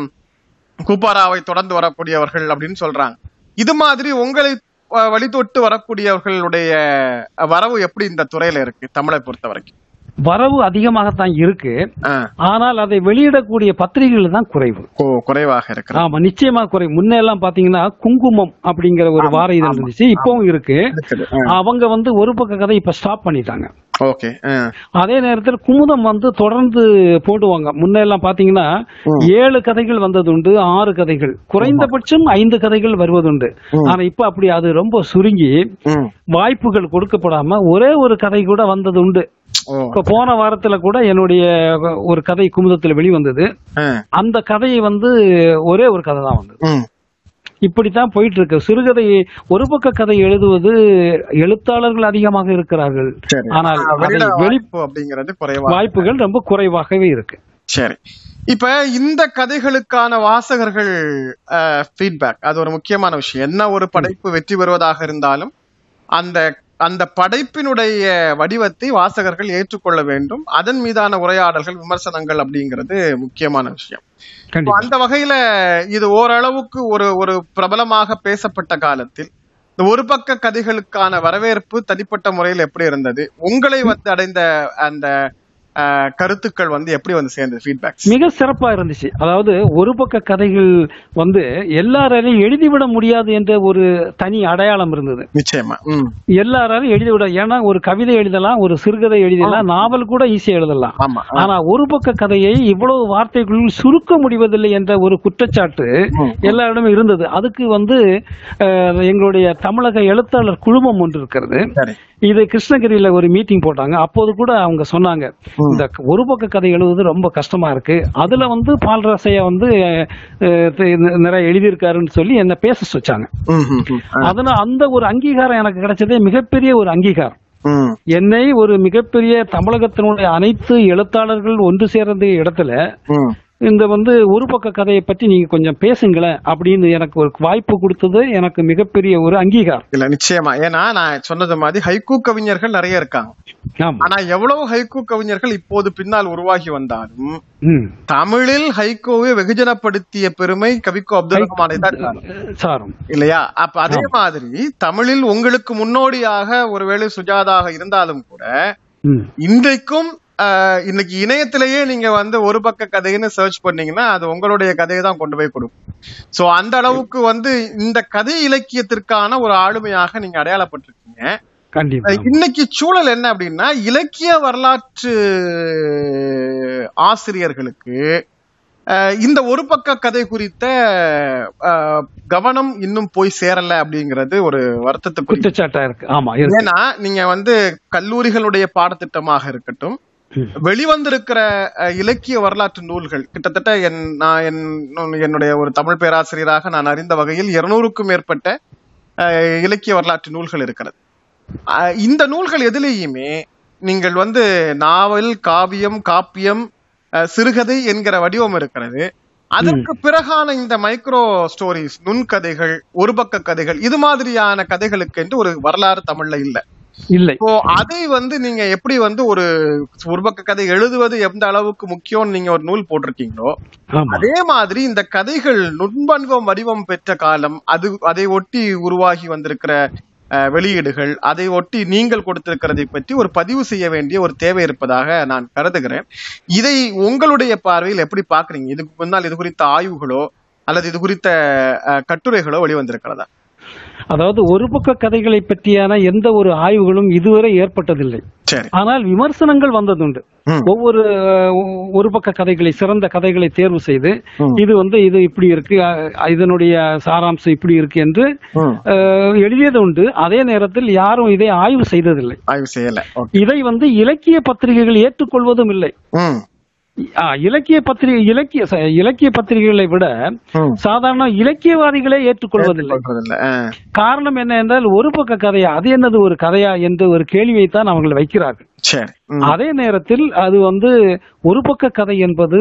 கூப்பாராவை தொடர்ந்து வரக்கூடியவர்கள் அப்படின்னு சொல்றாங்க. இது மாதிரி உங்களை வழிதொட்டு வரக்கூடியவர்களுடைய வரவு எப்படி இந்த துறையில இருக்கு? தமிழை பொறுத்த வரைக்கும் வரவு அதிகமாகத்தான் இருக்கு, ஆனால் அதை வெளியிடக்கூடிய பத்திரிகைகள் தான் குறைவு குறைவாக இருக்கு. ஆமா, நிச்சயமா குறைவு. முன்னெல்லாம் பாத்தீங்கன்னா குங்குமம் அப்படிங்கிற ஒரு வார இதழ் இருந்துச்சு, இப்பவும் இருக்கு. அவங்க வந்து ஒரு பக்க கதை இப்ப ஸ்டாப் பண்ணிட்டாங்க. ஓகே. அதே நேரத்தில் குமுதம் வந்து தொடர்ந்து போடுவாங்க. முன்னெல்லாம் பாத்தீங்கன்னா ஏழு கதைகள் வந்ததுண்டு, ஆறு கதைகள், குறைந்தபட்சம் ஐந்து கதைகள் வருவதுண்டு. ஆனா இப்ப அப்படி அது ரொம்ப சுருங்கி வாய்ப்புகள் கொடுக்கப்படாம ஒரே ஒரு கதை கூட வந்தது உண்டு. இப்ப போன வாரத்துல கூட என்னுடைய ஒரு கதை குமுதத்துல வெளிவந்தது. அந்த கதையை வந்து ஒரே ஒரு கதை தான் வந்தது. இப்படித்தான் போயிட்டு இருக்கு. சிறுகதை ஒரு பக்க கதை எழுதுவது எழுத்தாளர்கள் அதிகமாக இருக்கிறார்கள், ஆனால் வெளிப்பு அப்படிங்கிறது வாய்ப்புகள் ரொம்ப குறைவாகவே இருக்கு. சரி, இப்ப இந்த கதைகளுக்கான வாசகர்கள் ஃபீட்பேக் அது ஒரு முக்கியமான விஷயம். என்ன ஒரு படைப்பு வெற்றி பெறுவதாக இருந்தாலும் அந்த அந்த படைப்பினுடைய வடிவத்தை வாசகர்கள் ஏற்றுக்கொள்ள வேண்டும். அதன் மீதான உரையாடல்கள் விமர்சனங்கள் அப்படிங்கிறது முக்கியமான விஷயம். அந்த வகையில இது ஓரளவுக்கு ஒரு ஒரு பிரபலமாக பேசப்பட்ட காலத்தில் இந்த ஒரு பக்க கதைகளுக்கான வரவேற்பு தனிப்பட்ட முறையில் எப்படி இருந்தது? உங்களை வந்து அடைந்த அந்த கருத்துக்கள் வந்து எப்படி வந்து சேர்ந்தது? ஃபீட்பேக் மிக சிறப்பா இருந்துச்சு. அதாவது ஒரு பக்க கதைகள் வந்து எல்லாராலையும் எழுதிவிட முடியாது என்ற ஒரு தனி அடையாளம் இருந்தது. நிச்சயமா எல்லாராலையும் எழுதிவிட, ஏன்னா ஒரு கவிதை எழுதலாம், ஒரு சிறுகதை எழுதலாம், நாவல் கூட ஈஸியா எழுதலாம். ஆனா ஒரு பக்க கதையை இவ்வளவு வார்த்தைகளுள் சுருக்க முடிவதில்லை என்ற ஒரு குற்றச்சாட்டு எல்லாரிடமும் இருந்தது. அதுக்கு வந்து எங்களுடைய தமிழக எழுத்தாளர் குழுமம் ஒன்று இருக்கிறது. இது கிருஷ்ணகிரியில ஒரு மீட்டிங் போட்டாங்க. அப்போது கூட அவங்க சொன்னாங்க, இந்த ஒரு பக்க கதை எழுதுவது ரொம்ப கஷ்டமா இருக்கு, அதுல வந்து பால்ராசையா வந்து நிறைய எழுதியிருக்காருன்னு சொல்லி என்ன பேச வச்சாங்க. அதனால அந்த ஒரு அங்கீகாரம் எனக்கு கிடைச்சதே மிகப்பெரிய ஒரு அங்கீகாரம். என்னை ஒரு மிகப்பெரிய தமிழகத்தினுடைய அனைத்து எழுத்தாளர்கள் ஒன்று சேர்ந்த இடத்துல இந்த வந்து ஒரு பக்க கதையை பற்றி நீங்க கொஞ்சம் பேசுங்களேன் அப்படின்னு எனக்கு ஒரு வாய்ப்பு கொடுத்தது எனக்கு மிகப்பெரிய ஒரு அங்கீகாரம். இல்ல நிச்சயமா, ஏன்னா நான் சொன்னது மாதிரி ஹைக்கூ கவிஞர்கள் நிறைய இருக்காங்க. ஆனா எவ்வளவு ஹைக்கூ கவிஞர்கள் இப்போது பின்னால் உருவாகி வந்தாலும் தமிழில் ஹைக்கூவை வெகுஜனப்படுத்திய பெருமை கவிக்கோ அப்துல் ரஹ்மானை தான் இல்லையா? அப்ப அதே மாதிரி தமிழில் உங்களுக்கு முன்னோடியாக ஒருவேளை சுஜாதாக இருந்தாலும் கூட இன்றைக்கும் இன்னைக்கு இணையத்திலேயே நீங்க வந்து ஒரு பக்க கதைன்னு சர்ச் பண்ணீங்கன்னா அது உங்களுடைய கதையை தான் கொண்டு போய் கொடுக்கும். சோ அந்த அளவுக்கு வந்து இந்த கதை இலக்கியத்திற்கான ஒரு ஆளுமையாக நீங்க அடையாளப்பட்டிருக்கீங்க. இன்னைக்கு சூழல் என்ன அப்படின்னா, இலக்கிய வரலாற்று ஆசிரியர்களுக்கு இந்த ஒரு பக்க கதை குறித்த கவனம் இன்னும் போய் சேரல அப்படிங்கிறது ஒரு வருத்தத்துக்கு குற்றச்சாட்டா இருக்கு. ஆமா, ஏன்னா நீங்க வந்து கல்லூரிகளுடைய பாடத்திட்டமாக இருக்கட்டும், வெளிவந்திருக்கிற இலக்கிய வரலாற்று நூல்கள் கிட்டத்தட்ட என் நான் என்னுடைய ஒரு தமிழ் பேராசிரியராக நான் அறிந்த வகையில் இருநூறுக்கும் மேற்பட்ட இலக்கிய வரலாற்று நூல்கள் இருக்கிறது. இந்த நூல்கள் எதிலேயுமே நீங்கள் வந்து நாவல், காவியம், காப்பியம், சிறுகதை என்கிற வடிவம் இருக்கிறது. அதற்கு பிறகான இந்த மைக்ரோ ஸ்டோரிஸ், நுண்கதைகள், ஒரு பக்க கதைகள், இது மாதிரியான கதைகளுக்கு என்று ஒரு வரலாறு தமிழ்ல இல்லை. இல்லை. இப்போ அதை வந்து நீங்க எப்படி வந்து ஒரு ஒரு பக்க கதை எழுதுவது எந்த அளவுக்கு முக்கியம் நீங்க ஒரு நூல் போட்டிருக்கீங்களோ, அதே மாதிரி இந்த கதைகள் நுண்பன்வம் வடிவம் பெற்ற காலம், அது அதை ஒட்டி உருவாகி வந்திருக்கிற வெளியீடுகள், அதை ஒட்டி நீங்கள் கொடுத்திருக்கிறதை பற்றி ஒரு பதிவு செய்ய வேண்டிய ஒரு தேவை இருப்பதாக நான் கருதுகிறேன். இதை உங்களுடைய பார்வையில் எப்படி பாக்குறீங்க? இதுக்கு முன்னால் இது குறித்த ஆய்வுகளோ அல்லது இது குறித்த கட்டுரைகளோ வெளிவந்திருக்கிறதா? அதாவது ஒரு பக்க கதைகளை பற்றியான எந்த ஒரு ஆய்வுகளும் இதுவரை ஏற்பட்டதில்லை. ஆனால் விமர்சனங்கள் வந்ததுண்டு. ஒவ்வொரு ஒரு பக்க கதைகளை, சிறந்த கதைகளை தேர்வு செய்து இது வந்து இது இப்படி இருக்கு, இதனுடைய சாராம்சம் இப்படி இருக்கு என்று எழுதியது உண்டு. அதே நேரத்தில் யாரும் இதை ஆய்வு செய்ததில்லை. ஆய்வு செய்யல. இதை வந்து இலக்கிய பத்திரிகைகள் ஏற்றுக்கொள்வதும் இல்லை. இலக்கிய பத்திரிகை இலக்கிய இலக்கிய பத்திரிகைகளை விட சாதாரண இலக்கியவாதிகளே ஏற்றுக்கொள்வதில்லை. காரணம் என்ன என்றால், ஒரு பக்க கதையா, அது என்னது ஒரு கதையா என்ற ஒரு கேள்வியைத்தான் அவர்கள் வைக்கிறார்கள். அதே நேரத்தில் அது வந்து ஒரு பக்க கதை என்பது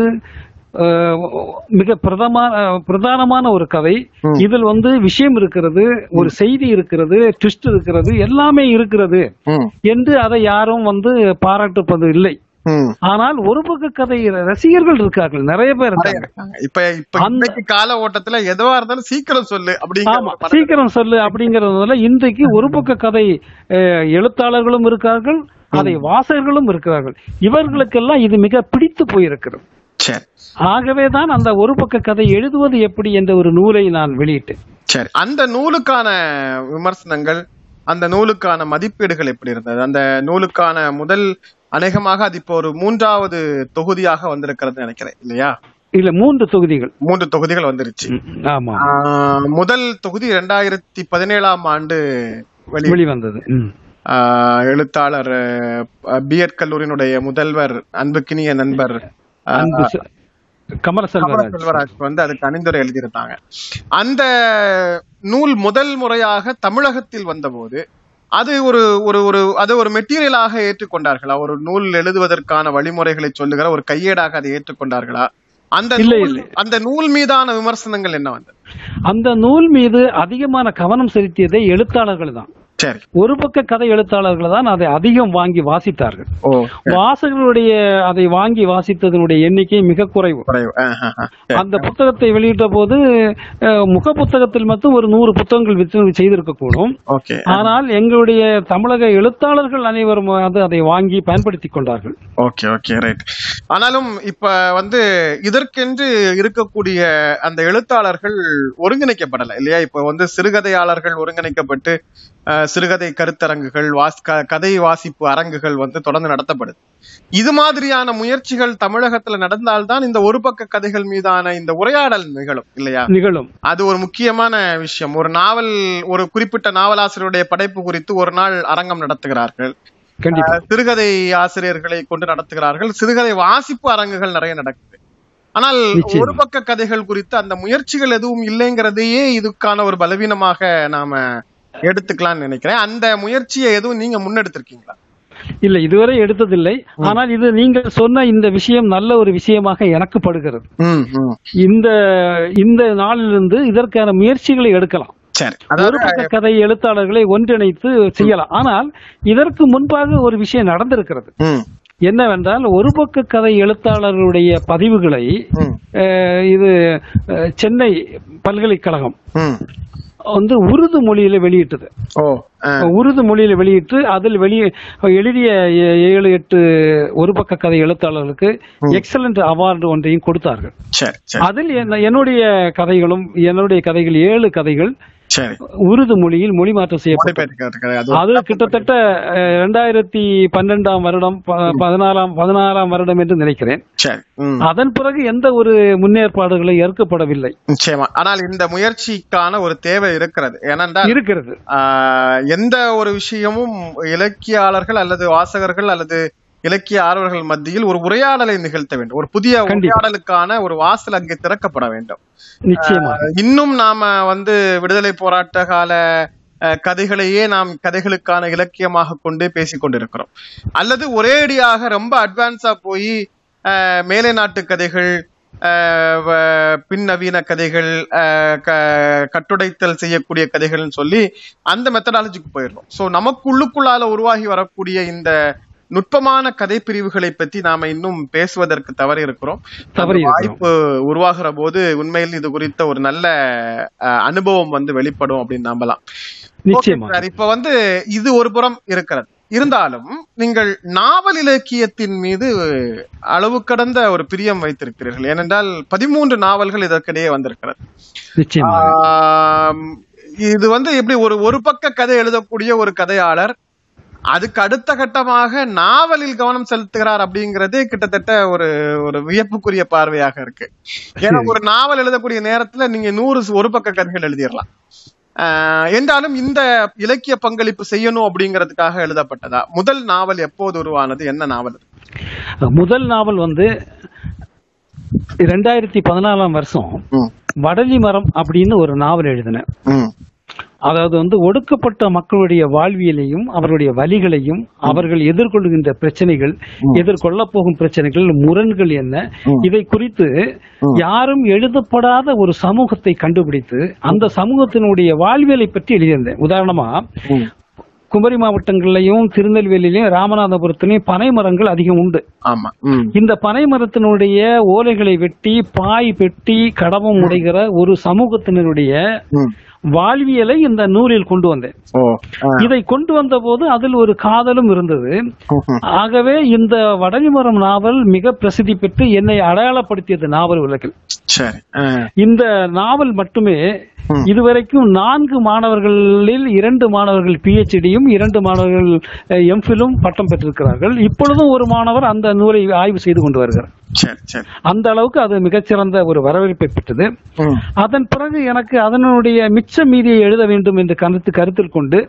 மிக பிரதமான பிரதானமான ஒரு கதை. இதில் வந்து விஷயம் இருக்கிறது, ஒரு செய்தி இருக்கிறது, ட்விஸ்ட் இருக்கிறது, எல்லாமே இருக்கிறது என்று அதை யாரும் வந்து பாராட்டுப்பது இல்லை. ஆனால் ஒரு பக்க கதை ரசிகர்கள் இருக்கார்கள், நிறைய பேர் இருக்காங்க. இப்ப இப்ப கால ஓட்டத்துல எதுவா இருந்தாலும் சீக்கிரம் சொல்லு அப்படிங்கிற சீக்கிரம் சொல்லு அப்படிங்கறதுனால இன்றைக்கு ஒரு பக்க கதை எழுத்தாளர்களும் இருக்கார்கள், அதை வாசகர்களும் இருக்கிறார்கள். இவர்களுக்கெல்லாம் இது மிக பிடித்து போயிருக்கிறது. ஆகவேதான் அந்த ஒரு பக்க கதை எழுதுவது எப்படி என்ற ஒரு நூலை நான் வெளியிட்டேன். சரி, அந்த நூலுக்கான விமர்சனங்கள், அந்த நூலுக்கான மதிப்பீடுகள் எப்படி இருந்தது? அந்த நூலுக்கான முதல் அநேகமாக அது இப்போ ஒரு மூன்றாவது தொகுதியாக வந்திருக்கிறது நினைக்கிறேன், இல்லையா? இல்ல, மூன்று தொகுதிகள் மூன்று தொகுதிகள் வந்துருச்சு. ஆமா, முதல் தொகுதி இரண்டாயிரத்தி பதினேழாம் ஆண்டு வெளிவந்தது. எழுத்தாளர் பிஎட் கல்லூரியினுடைய முதல்வர், அன்புக்கினிய நண்பர் கமல செல்வராஜ் வந்து அதுக்கு அணிந்துரை எழுதியிருந்தாங்க. அந்த நூல் முதல் முறையாக தமிழகத்தில் வந்தபோது அது ஒரு ஒரு ஒரு அது ஒரு மெட்டீரியலாக ஏற்றுக்கொண்டார்களா? ஒரு நூல் எழுதுவதற்கான வழிமுறைகளை சொல்லுகிற ஒரு கையேடாக அதை ஏற்றுக்கொண்டார்களா? அந்த அந்த நூல் மீதான விமர்சனங்கள் என்ன வந்தது? அந்த நூல் மீது அதிகமான கவனம் செலுத்தியதை எழுத்தாளர்கள் தான். சரி, ஒரு பக்க கதை எழுத்தாளர்கள் தான் அதை அதிகம் வாங்கி வாசித்தார்கள். வாசகர்களுடைய அதை வாங்கி வாசித்ததனுடைய எண்ணிக்கை மிக குறைவு. அந்த புத்தகத்தை வெளியிட்ட போது முக புத்தகத்தில் மட்டும் ஒரு நூறு புத்தகங்கள் விற்பனை செய்திருக்க கூடும். ஆனால் எங்களுடைய தமிழக எழுத்தாளர்கள் அனைவரும் அதை வாங்கி பயன்படுத்திக் கொண்டார்கள். Okay okay right. ஆனாலும் இப்ப வந்து இதற்கென்று இருக்கக்கூடிய அந்த எழுத்தாளர்கள் ஒருங்கிணைக்கப்படல, இல்லையா? இப்ப வந்து சிறுகதையாளர்கள் ஒருங்கிணைக்கப்பட்டு சிறுகதை கருத்தரங்குகள், வாஸ் கதை வாசிப்பு அரங்குகள் வந்து தொடர்ந்து நடத்தப்படுது. இது மாதிரியான முயற்சிகள் தமிழகத்துல நடந்தால்தான் இந்த ஒரு பக்க கதைகள் மீதான இந்த உரையாடல் நிகழும் இல்லையா? நிகழும். அது ஒரு முக்கியமான விஷயம். ஒரு நாவல், ஒரு குறிப்பிட்ட நாவலாசிரியருடைய படைப்பு குறித்து ஒரு நாள் அரங்கம் நடத்துகிறார்கள், சிறுகதை ஆசிரியர்களை கொண்டு நடத்துகிறார்கள், சிறுகதை வாசிப்பு அரங்குகள் நிறைய நடக்குது. ஆனால் ஒரு பக்க கதைகள் குறித்து அந்த முயற்சிகள் எதுவும் இல்லைங்கிறதையே இதுக்கான ஒரு பலவீனமாக நாம எடுத்துக்கலாம்னு நினைக்கிறேன். அந்த முயற்சியை எதுவும் நீங்க முன்னெடுத்திருக்கீங்களா? இல்ல, இதுவரை எடுத்ததில்லை. ஆனால் இது நீங்கள் சொன்ன இந்த விஷயம் நல்ல ஒரு விஷயமாக எனக்கு படுகிறது. இந்த இந்த நாளிலிருந்து இதற்கான முயற்சிகளை எடுக்கலாம். ஒரு பக்க கதை எழுத்தாளர்களை ஒன்றிணைத்து செய்யலாம். ஆனால் இதற்கு முன்பாக ஒரு விஷயம் நடந்திருக்கிறது. என்னவென்றால், ஒரு பக்க கதை எழுத்தாளர்களுடைய பதிவுகளை இது சென்னை பல்கலைக்கழகம் வந்து உருது மொழியில வெளியிட்டது. உருது மொழியில வெளியிட்டு அதில் வெளியே எழுதிய ஏழு எட்டு ஒரு பக்க கதை எழுத்தாளர்களுக்கு எக்ஸலண்ட் அவார்டு ஒன்றையும் கொடுத்தார்கள். அதில் என்னுடைய கதைகளும் என்னுடைய கதைகள் ஏழு கதைகள் உருது மொழியில் மொழி மாற்றம் செய்யப்பட்டது. அது கிட்டத்தட்ட இரண்டாயிரத்தி பன்னெண்டாம் வருடம் பதினாலாம் பதினாறாம் வருடம் என்று நினைக்கிறேன். அதன் பிறகு எந்த ஒரு முன்னேற்பாடுகளை ஏற்கப்படவில்லை. நிச்சயமா. ஆனால் இந்த முயற்சிக்கான ஒரு தேவை இருக்கிறது. ஏனென்றால் இருக்கிறது எந்த ஒரு விஷயமும் இலக்கியாளர்கள் அல்லது வாசகர்கள் அல்லது இலக்கிய ஆர்வலர்கள் மத்தியில் ஒரு உரையாடலை நிகழ்த்த வேண்டும். ஒரு புதிய உரையாடலுக்கான ஒரு வாசல் அங்கே திறக்கப்பட வேண்டும். இன்னும் நாம வந்து விடுதலை போராட்ட கால கதைகளையே நாம் கதைகளுக்கான இலக்கியமாக கொண்டு பேசிக் கொண்டிருக்கிறோம். அல்லது ஒரேடியாக ரொம்ப அட்வான்ஸா போய் மேலை நாட்டு கதைகள், பின் நவீன கதைகள், கட்டுடைத்தல் செய்யக்கூடிய கதைகள்னு சொல்லி அந்த மெத்தடாலஜிக்கு போயிடணும். சோ நமக்குள்ளுக்குள்ளால உருவாகி வரக்கூடிய இந்த நுட்பமான கதை பிரிவுகளை பற்றி நாம இன்னும் பேசுவதற்கு தவறி இருக்கிறோம். வாய்ப்பு உருவாகிற போது உண்மையில் இது குறித்த ஒரு நல்ல அனுபவம் வந்து வெளிப்படும் அப்படின்னு நம்பலாம். நிச்சயமா. இப்ப வந்து இது ஒரு புறம் இருக்கிறது. இருந்தாலும் நீங்கள் நாவல் இலக்கியத்தின் மீது அளவு கடந்த ஒரு பிரியம் வைத்திருக்கிறீர்கள். ஏனென்றால் பதிமூன்று நாவல்கள் இதற்கிடையே வந்திருக்கிறது. இது வந்து எப்படி ஒரு ஒரு பக்க கதை எழுதக்கூடிய ஒரு கதையாளர் அதுக்கு அடுத்த கட்டமாக நாவலில் கவனம் செலுத்துகிறார் அப்படிங்கறதே கிட்டத்தட்ட ஒரு ஒரு வியப்புக்குரிய பார்வையாக இருக்கு. ஏன்னா ஒரு நாவல் எழுதக்கூடிய நேரத்துல நீங்க நூறு ஒரு பக்க கதைகள் எழுதிடலாம். ஆஹ் என்றாலும் இந்த இலக்கிய பங்களிப்பு செய்யணும் அப்படிங்கிறதுக்காக எழுதப்பட்டதா? முதல் நாவல் எப்போது உருவானது? என்ன நாவல்? முதல் நாவல் வந்து இரண்டாயிரத்தி பதினாலாம் வருஷம் வடலி மரம் அப்படின்னு ஒரு நாவல் எழுதினேன். அதாவது வந்து ஒடுக்கப்பட்ட மக்களுடைய வாழ்வியலையும் அவர்களுடைய வலிகளையும் அவர்கள் எதிர்கொள்கின்ற பிரச்சனைகள், எதிர்கொள்ள போகும் பிரச்சனைகள், முரண்கள் என்ன, இதை குறித்து யாரும் எழுதப்படாத ஒரு சமூகத்தை கண்டுபிடித்து அந்த சமூகத்தினுடைய வாழ்வியலை பற்றி எழுதியிருந்தேன். உதாரணமா குமரி மாவட்டங்கள்லயும் திருநெல்வேலியிலும் ராமநாதபுரத்திலையும் பனை மரங்கள் அதிகம் உண்டு. இந்த பனை மரத்தினுடைய ஓலைகளை வெட்டி பாய் பெட்டி கடமம் உடைகிற ஒரு சமூகத்தினருடைய வாழ்வியலை இந்த நூலில் கொண்டு வந்தேன். இதை கொண்டு வந்த போது அதில் ஒரு காதலும் இருந்தது. ஆகவே இந்த வடலிமரம் நாவல் மிக பிரசித்தி பெற்று என்னை அடையாளப்படுத்தியது நாவல் உலகில். இந்த நாவல் மட்டுமே இதுவரைக்கும் நான்கு மாணவர்களில் இரண்டு மாணவர்கள் பிஹெச்டியும் இரண்டு மாணவர்கள் எம்ஃபிலும் பட்டம் பெற்றிருக்கிறார்கள். இப்பொழுதும் ஒரு மாணவர் அந்த நூலை ஆய்வு செய்து கொண்டு வருகிறார். அந்த அளவுக்கு அது மிகச்சிறந்த ஒரு வரவேற்பை பெற்றது. அதன் பிறகு எனக்கு அதனுடைய மிச்ச மீதியை எழுத வேண்டும் என்று கருத்து கருத்தில் கொண்டு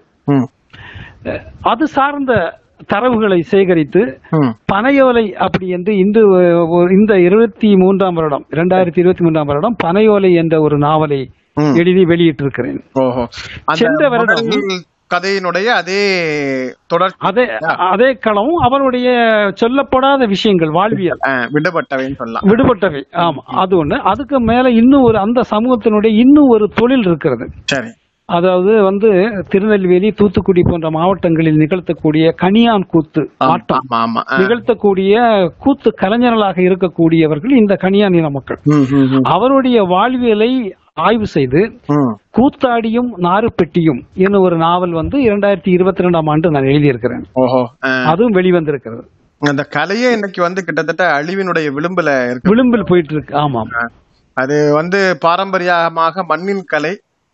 அது சார்ந்த தரவுகளை சேகரித்து பனையோலை அப்படி என்று இன்று இந்த இருபத்தி மூன்றாம் வருடம் இரண்டாயிரத்தி இருபத்தி மூன்றாம் வருடம் பனையோலை என்ற ஒரு நாவலை எழுதி வெளியிட்டிருக்கிறேன். சென்ற வருடம் கதையினுடைய அதே தொடர் அதே அதே களமும் அவருடைய சொல்லப்படாத விஷயங்கள் வாழ்வியல் விடுபட்டவை சொல்லலாம். விடுபட்டவை ஆமா, அது ஒண்ணு. அதுக்கு மேல இன்னும் ஒரு அந்த சமூகத்தினுடைய இன்னும் ஒரு தொழில் இருக்கிறது. சரி. அதாவது வந்து திருநெல்வேலி, தூத்துக்குடி போன்ற மாவட்டங்களில் நிகழ்த்தக்கூடிய கனியான் கூத்து ஆட்டம் நிகழ்த்தக்கூடிய கூத்து கலைஞர்களாக இருக்கக்கூடியவர்கள் இந்த கனியான் இன மக்கள். அவருடைய வாழ்வியலை ஆய்வு செய்து கூத்தாடியும் நாறுப்பெட்டியும் என்னும் ஒரு நாவல் வந்து இரண்டாயிரத்தி இருபத்தி ரெண்டாம் ஆண்டு நான் எழுதியிருக்கிறேன். அதுவும் வெளிவந்திருக்கிறது. அந்த கலையே இன்னைக்கு வந்து கிட்டத்தட்ட அழிவினுடைய விளிம்புல விளிம்பில் போயிட்டு இருக்கு. ஆமாம். அது வந்து பாரம்பரியமாக மண்ணின் கலை,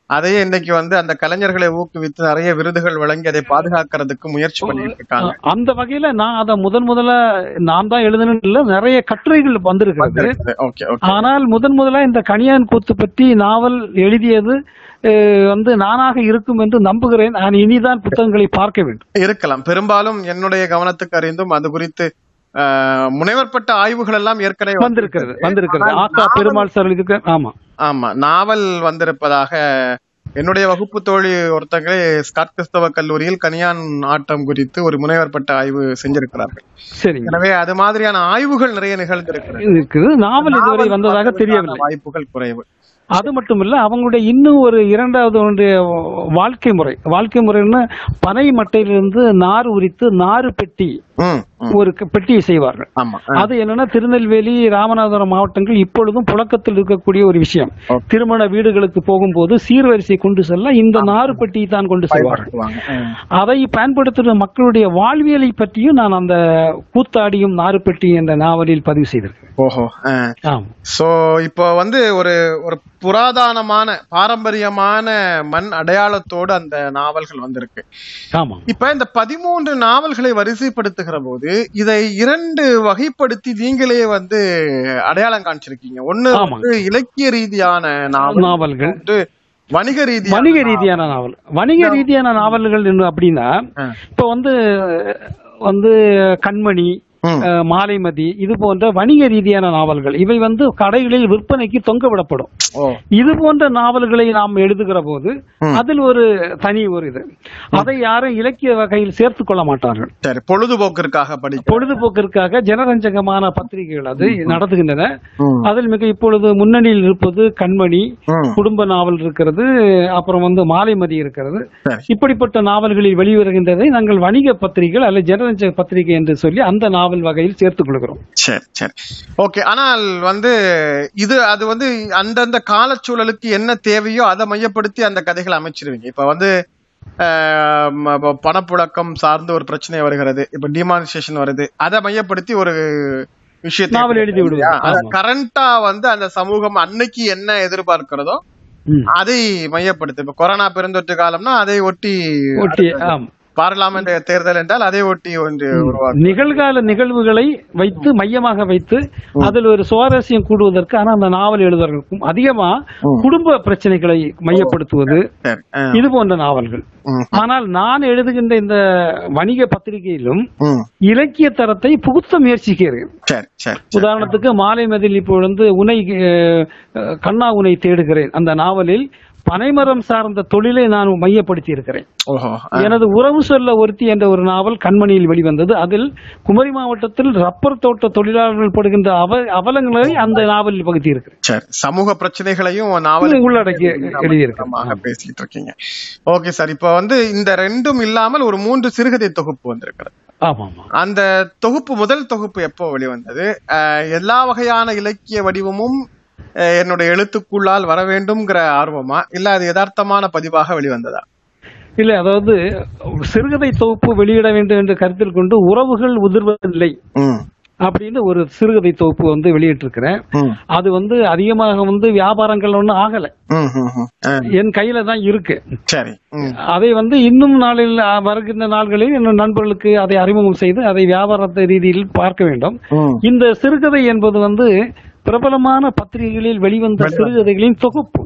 அதையே இன்னைக்கு வந்து அந்த கலைஞர்களை ஊக்குவித்து நிறைய விருதுகள் வழங்கி அதை பாதுகாக்கிறதுக்கு முயற்சி பண்ணிட்டு இருக்காங்க. அந்த வகையில நான் அதை முதன் முதல்ல நான் தான் எழுதணும் இல்ல, நிறைய கட்டுரைகள் வந்திருக்கிறது. ஆனால் முதன் முதலா இந்த கணியான் கூத்து பற்றி நாவல் எழுதியது வந்து நானாக இருக்கும் என்று நம்புகிறேன். நான் இனிதான் புத்தகங்களை பார்க்க வேண்டும். இருக்கலாம். பெரும்பாலும் என்னுடைய கவனத்துக்கு அறிந்தும் அது குறித்து முனைவற்பட்ட ஆய்வுகள் எல்லாம் ஏற்கனவே வந்திருக்கிறது வந்திருக்கிறது ஆக்கா பெருமாள் சார். ஆமா ஆமா நாவல் வந்திருப்பதாக என்னுடைய வகுப்பு தோழி ஒருத்தங்களே ஸ்காட் கிறிஸ்தவ கல்லூரியில் கணியான் ஆட்டம் குறித்து ஒரு முனைவற்பட்ட ஆய்வு செஞ்சிருக்கிறார்கள். சரி, எனவே அது மாதிரியான ஆய்வுகள் நிறைய நிகழ்ந்திருக்கிறது. நாவல் இதுவரை வந்ததாக தெரியவில்லை, வாய்ப்புகள் குறைவு. அது மட்டும் இல்ல, அவங்களுடைய இன்னும் ஒரு இரண்டாவது ஒன்றிய வாழ்க்கை முறை வாழ்க்கை முறைன்னு பனை மட்டையிலிருந்து நார் உரித்து நாறு பெட்டி ஒரு பெட்டியை செய்வார்கள். அது என்னன்னா திருநெல்வேலி ராமநாதபுரம் மாவட்டங்கள் இப்பொழுதும் புழக்கத்தில் இருக்கக்கூடிய ஒரு விஷயம். திருமண வீடுகளுக்கு போகும்போது சீர்வரிசை கொண்டு செல்ல இந்த நாறு பெட்டியை தான் கொண்டு செல்வார்கள். அதை பயன்படுத்துகிற மக்களுடைய வாழ்வியலை பற்றியும் நான் அந்த கூத்தாடியும் நாறு பெட்டி என்ற நாவலில் பதிவு செய்திருக்கேன். ஓஹோ. சோ இப்போ வந்து ஒரு ஒரு புராதனமான பாரம்பரியமான மண் அடையாளத்தோடு அந்த நாவல்கள் வந்திருக்கு. இப்ப இந்த பதிமூன்று நாவல்களை வரிசைப்படுத்துகிற போது இதை இரண்டு வகைப்படுத்தி நீங்களே வந்து அடையாளம் காமிச்சிருக்கீங்க. ஒண்ணு வந்து இலக்கிய ரீதியான நாவல்கள், வணிக ரீதியான வணிக ரீதியான நாவல். வணிக ரீதியான நாவல்கள் அப்படின்னா இப்ப வந்து வந்து கண்மணி, மாலைமதி இது போன்ற வணிக ரீதியான நாவல்கள் இவை வந்து கடைகளில் விற்பனைக்கு தொங்க விடப்படும். இது போன்ற நாவல்களை நாம் எழுதுகிற போது அதில் ஒரு தனி ஒரு இது, அதை யாரும் இலக்கிய வகையில் சேர்த்துக் கொள்ள மாட்டார்கள். பொழுதுபோக்கிற்காக படி பொழுதுபோக்கிற்காக ஜனரஞ்சகமான பத்திரிகைகள் அது நடத்துகின்றன. அதில் மிக இப்பொழுது முன்னணியில் இருப்பது கண்மணி, குடும்ப நாவல் இருக்கிறது, அப்புறம் வந்து மாலைமதி இருக்கிறது. இப்படிப்பட்ட நாவல்களில் வெளிவருகின்றதை நாங்கள் வணிக பத்திரிகைகள் அல்லது ஜனரஞ்சக பத்திரிகை என்று சொல்லி அந்த நாவல் வகையில் சேர்த்துக் கொள்கிறோம். சரி சரி ஓகே. ஆனால் வந்து இது அது வந்து அந்தந்த காலச்சூழலுக்கு என்ன தேவையோ அதை மையப்படுத்தி அந்த கதைகளை அமைச்சிருவீங்க. இப்ப வந்து பணப்புழக்கம் சார்ந்து ஒரு பிரச்சனை வருகிறது, இப்ப டிமானிசேஷன் வருது, அதை மையப்படுத்தி ஒரு விஷயத்தை எழுதி விடுவாங்க. கரண்டா வந்து அந்த சமூகம் அன்னைக்கு என்ன எதிர்பார்க்கிறதோ அதை மையப்படுத்து. இப்ப கொரோனா பெருந்தொற்று காலம்னா அதை ஒட்டி ஒட்டி பாராளுமன்ற தேர்தல் என்றால் அதை ஒட்டி ஒன்று நிகழ்கால நிகழ்வுகளை வைத்து மையமாக வைத்து அதில் ஒரு சுவாரஸ்யம் கூடுவதற்கு ஆனா அந்த நாவல் எழுதுவதற்கும் அதிகமா குடும்ப பிரச்சனைகளை மையப்படுத்துவது இது போன்ற நாவல்கள். ஆனால் நான் எழுதுகின்ற இந்த வணிக பத்திரிகையிலும் இலக்கிய தரத்தை புகுத்த முயற்சிக்கிறேன். உதாரணத்துக்கு மாலைமதில் இப்போ வந்து உனை கண்ணா உனை தேடுகிறேன் அந்த நாவலில் பனைமரம் சார்ந்த தொழிலை நான் மையப்படுத்தி இருக்கிறேன். எனது உறவு சொல்ல ஒருத்தி என்ற ஒரு நாவல் கண்மணியில் வெளிவந்தது. அதில் குமரி மாவட்டத்தில் ரப்பர் தோட்ட தொழிலாளர்கள் படுகின்ற அவ அவலங்களை அந்த நாவலில் பகுதி இருக்கிறேன். சமூக பிரச்சனைகளையும் உள்ளடக்கி எழுதியிருக்கேன் பேசிட்டு இருக்கீங்க. Okay sir. இப்ப வந்து இந்த ரெண்டும் இல்லாமல் ஒரு மூன்று சிறுகதை தொகுப்பு வந்திருக்கிறது. அந்த தொகுப்பு முதல் தொகுப்பு எப்போ வெளிவந்தது? எல்லா வகையான இலக்கிய வடிவமும் என்னுடைய எழுத்துக்குள்ளால் வர வேண்டும்ங்கிற ஆர்வமா இல்ல அது யதார்த்தமான பதிவாக வெளிவந்ததா? இல்ல, அதாவது சிறுகதை தொகுப்பு வெளியிட வேண்டும் என்று கருத்தில் கொண்டு உறவுகள் உதிர்வதில்லை அப்படின்னு ஒரு சிறுகதை தொகுப்பு வந்து வெளியிட்டு இருக்கிறேன். அது வந்து அதிகமாக வந்து வியாபாரங்கள் ஒன்றும் ஆகல, என் கையில தான் இருக்கு. அதை வந்து இன்னும் நாளில் வருகின்ற நாள்களில் என் நண்பர்களுக்கு அதை அறிமுகம் செய்து அதை வியாபாரத்தை ரீதியில் பார்க்க வேண்டும். இந்த சிறுகதை என்பது வந்து பிரபலமான பத்திரிகைகளில் வெளிவந்த சிறுகதைகளின் தொகுப்பு.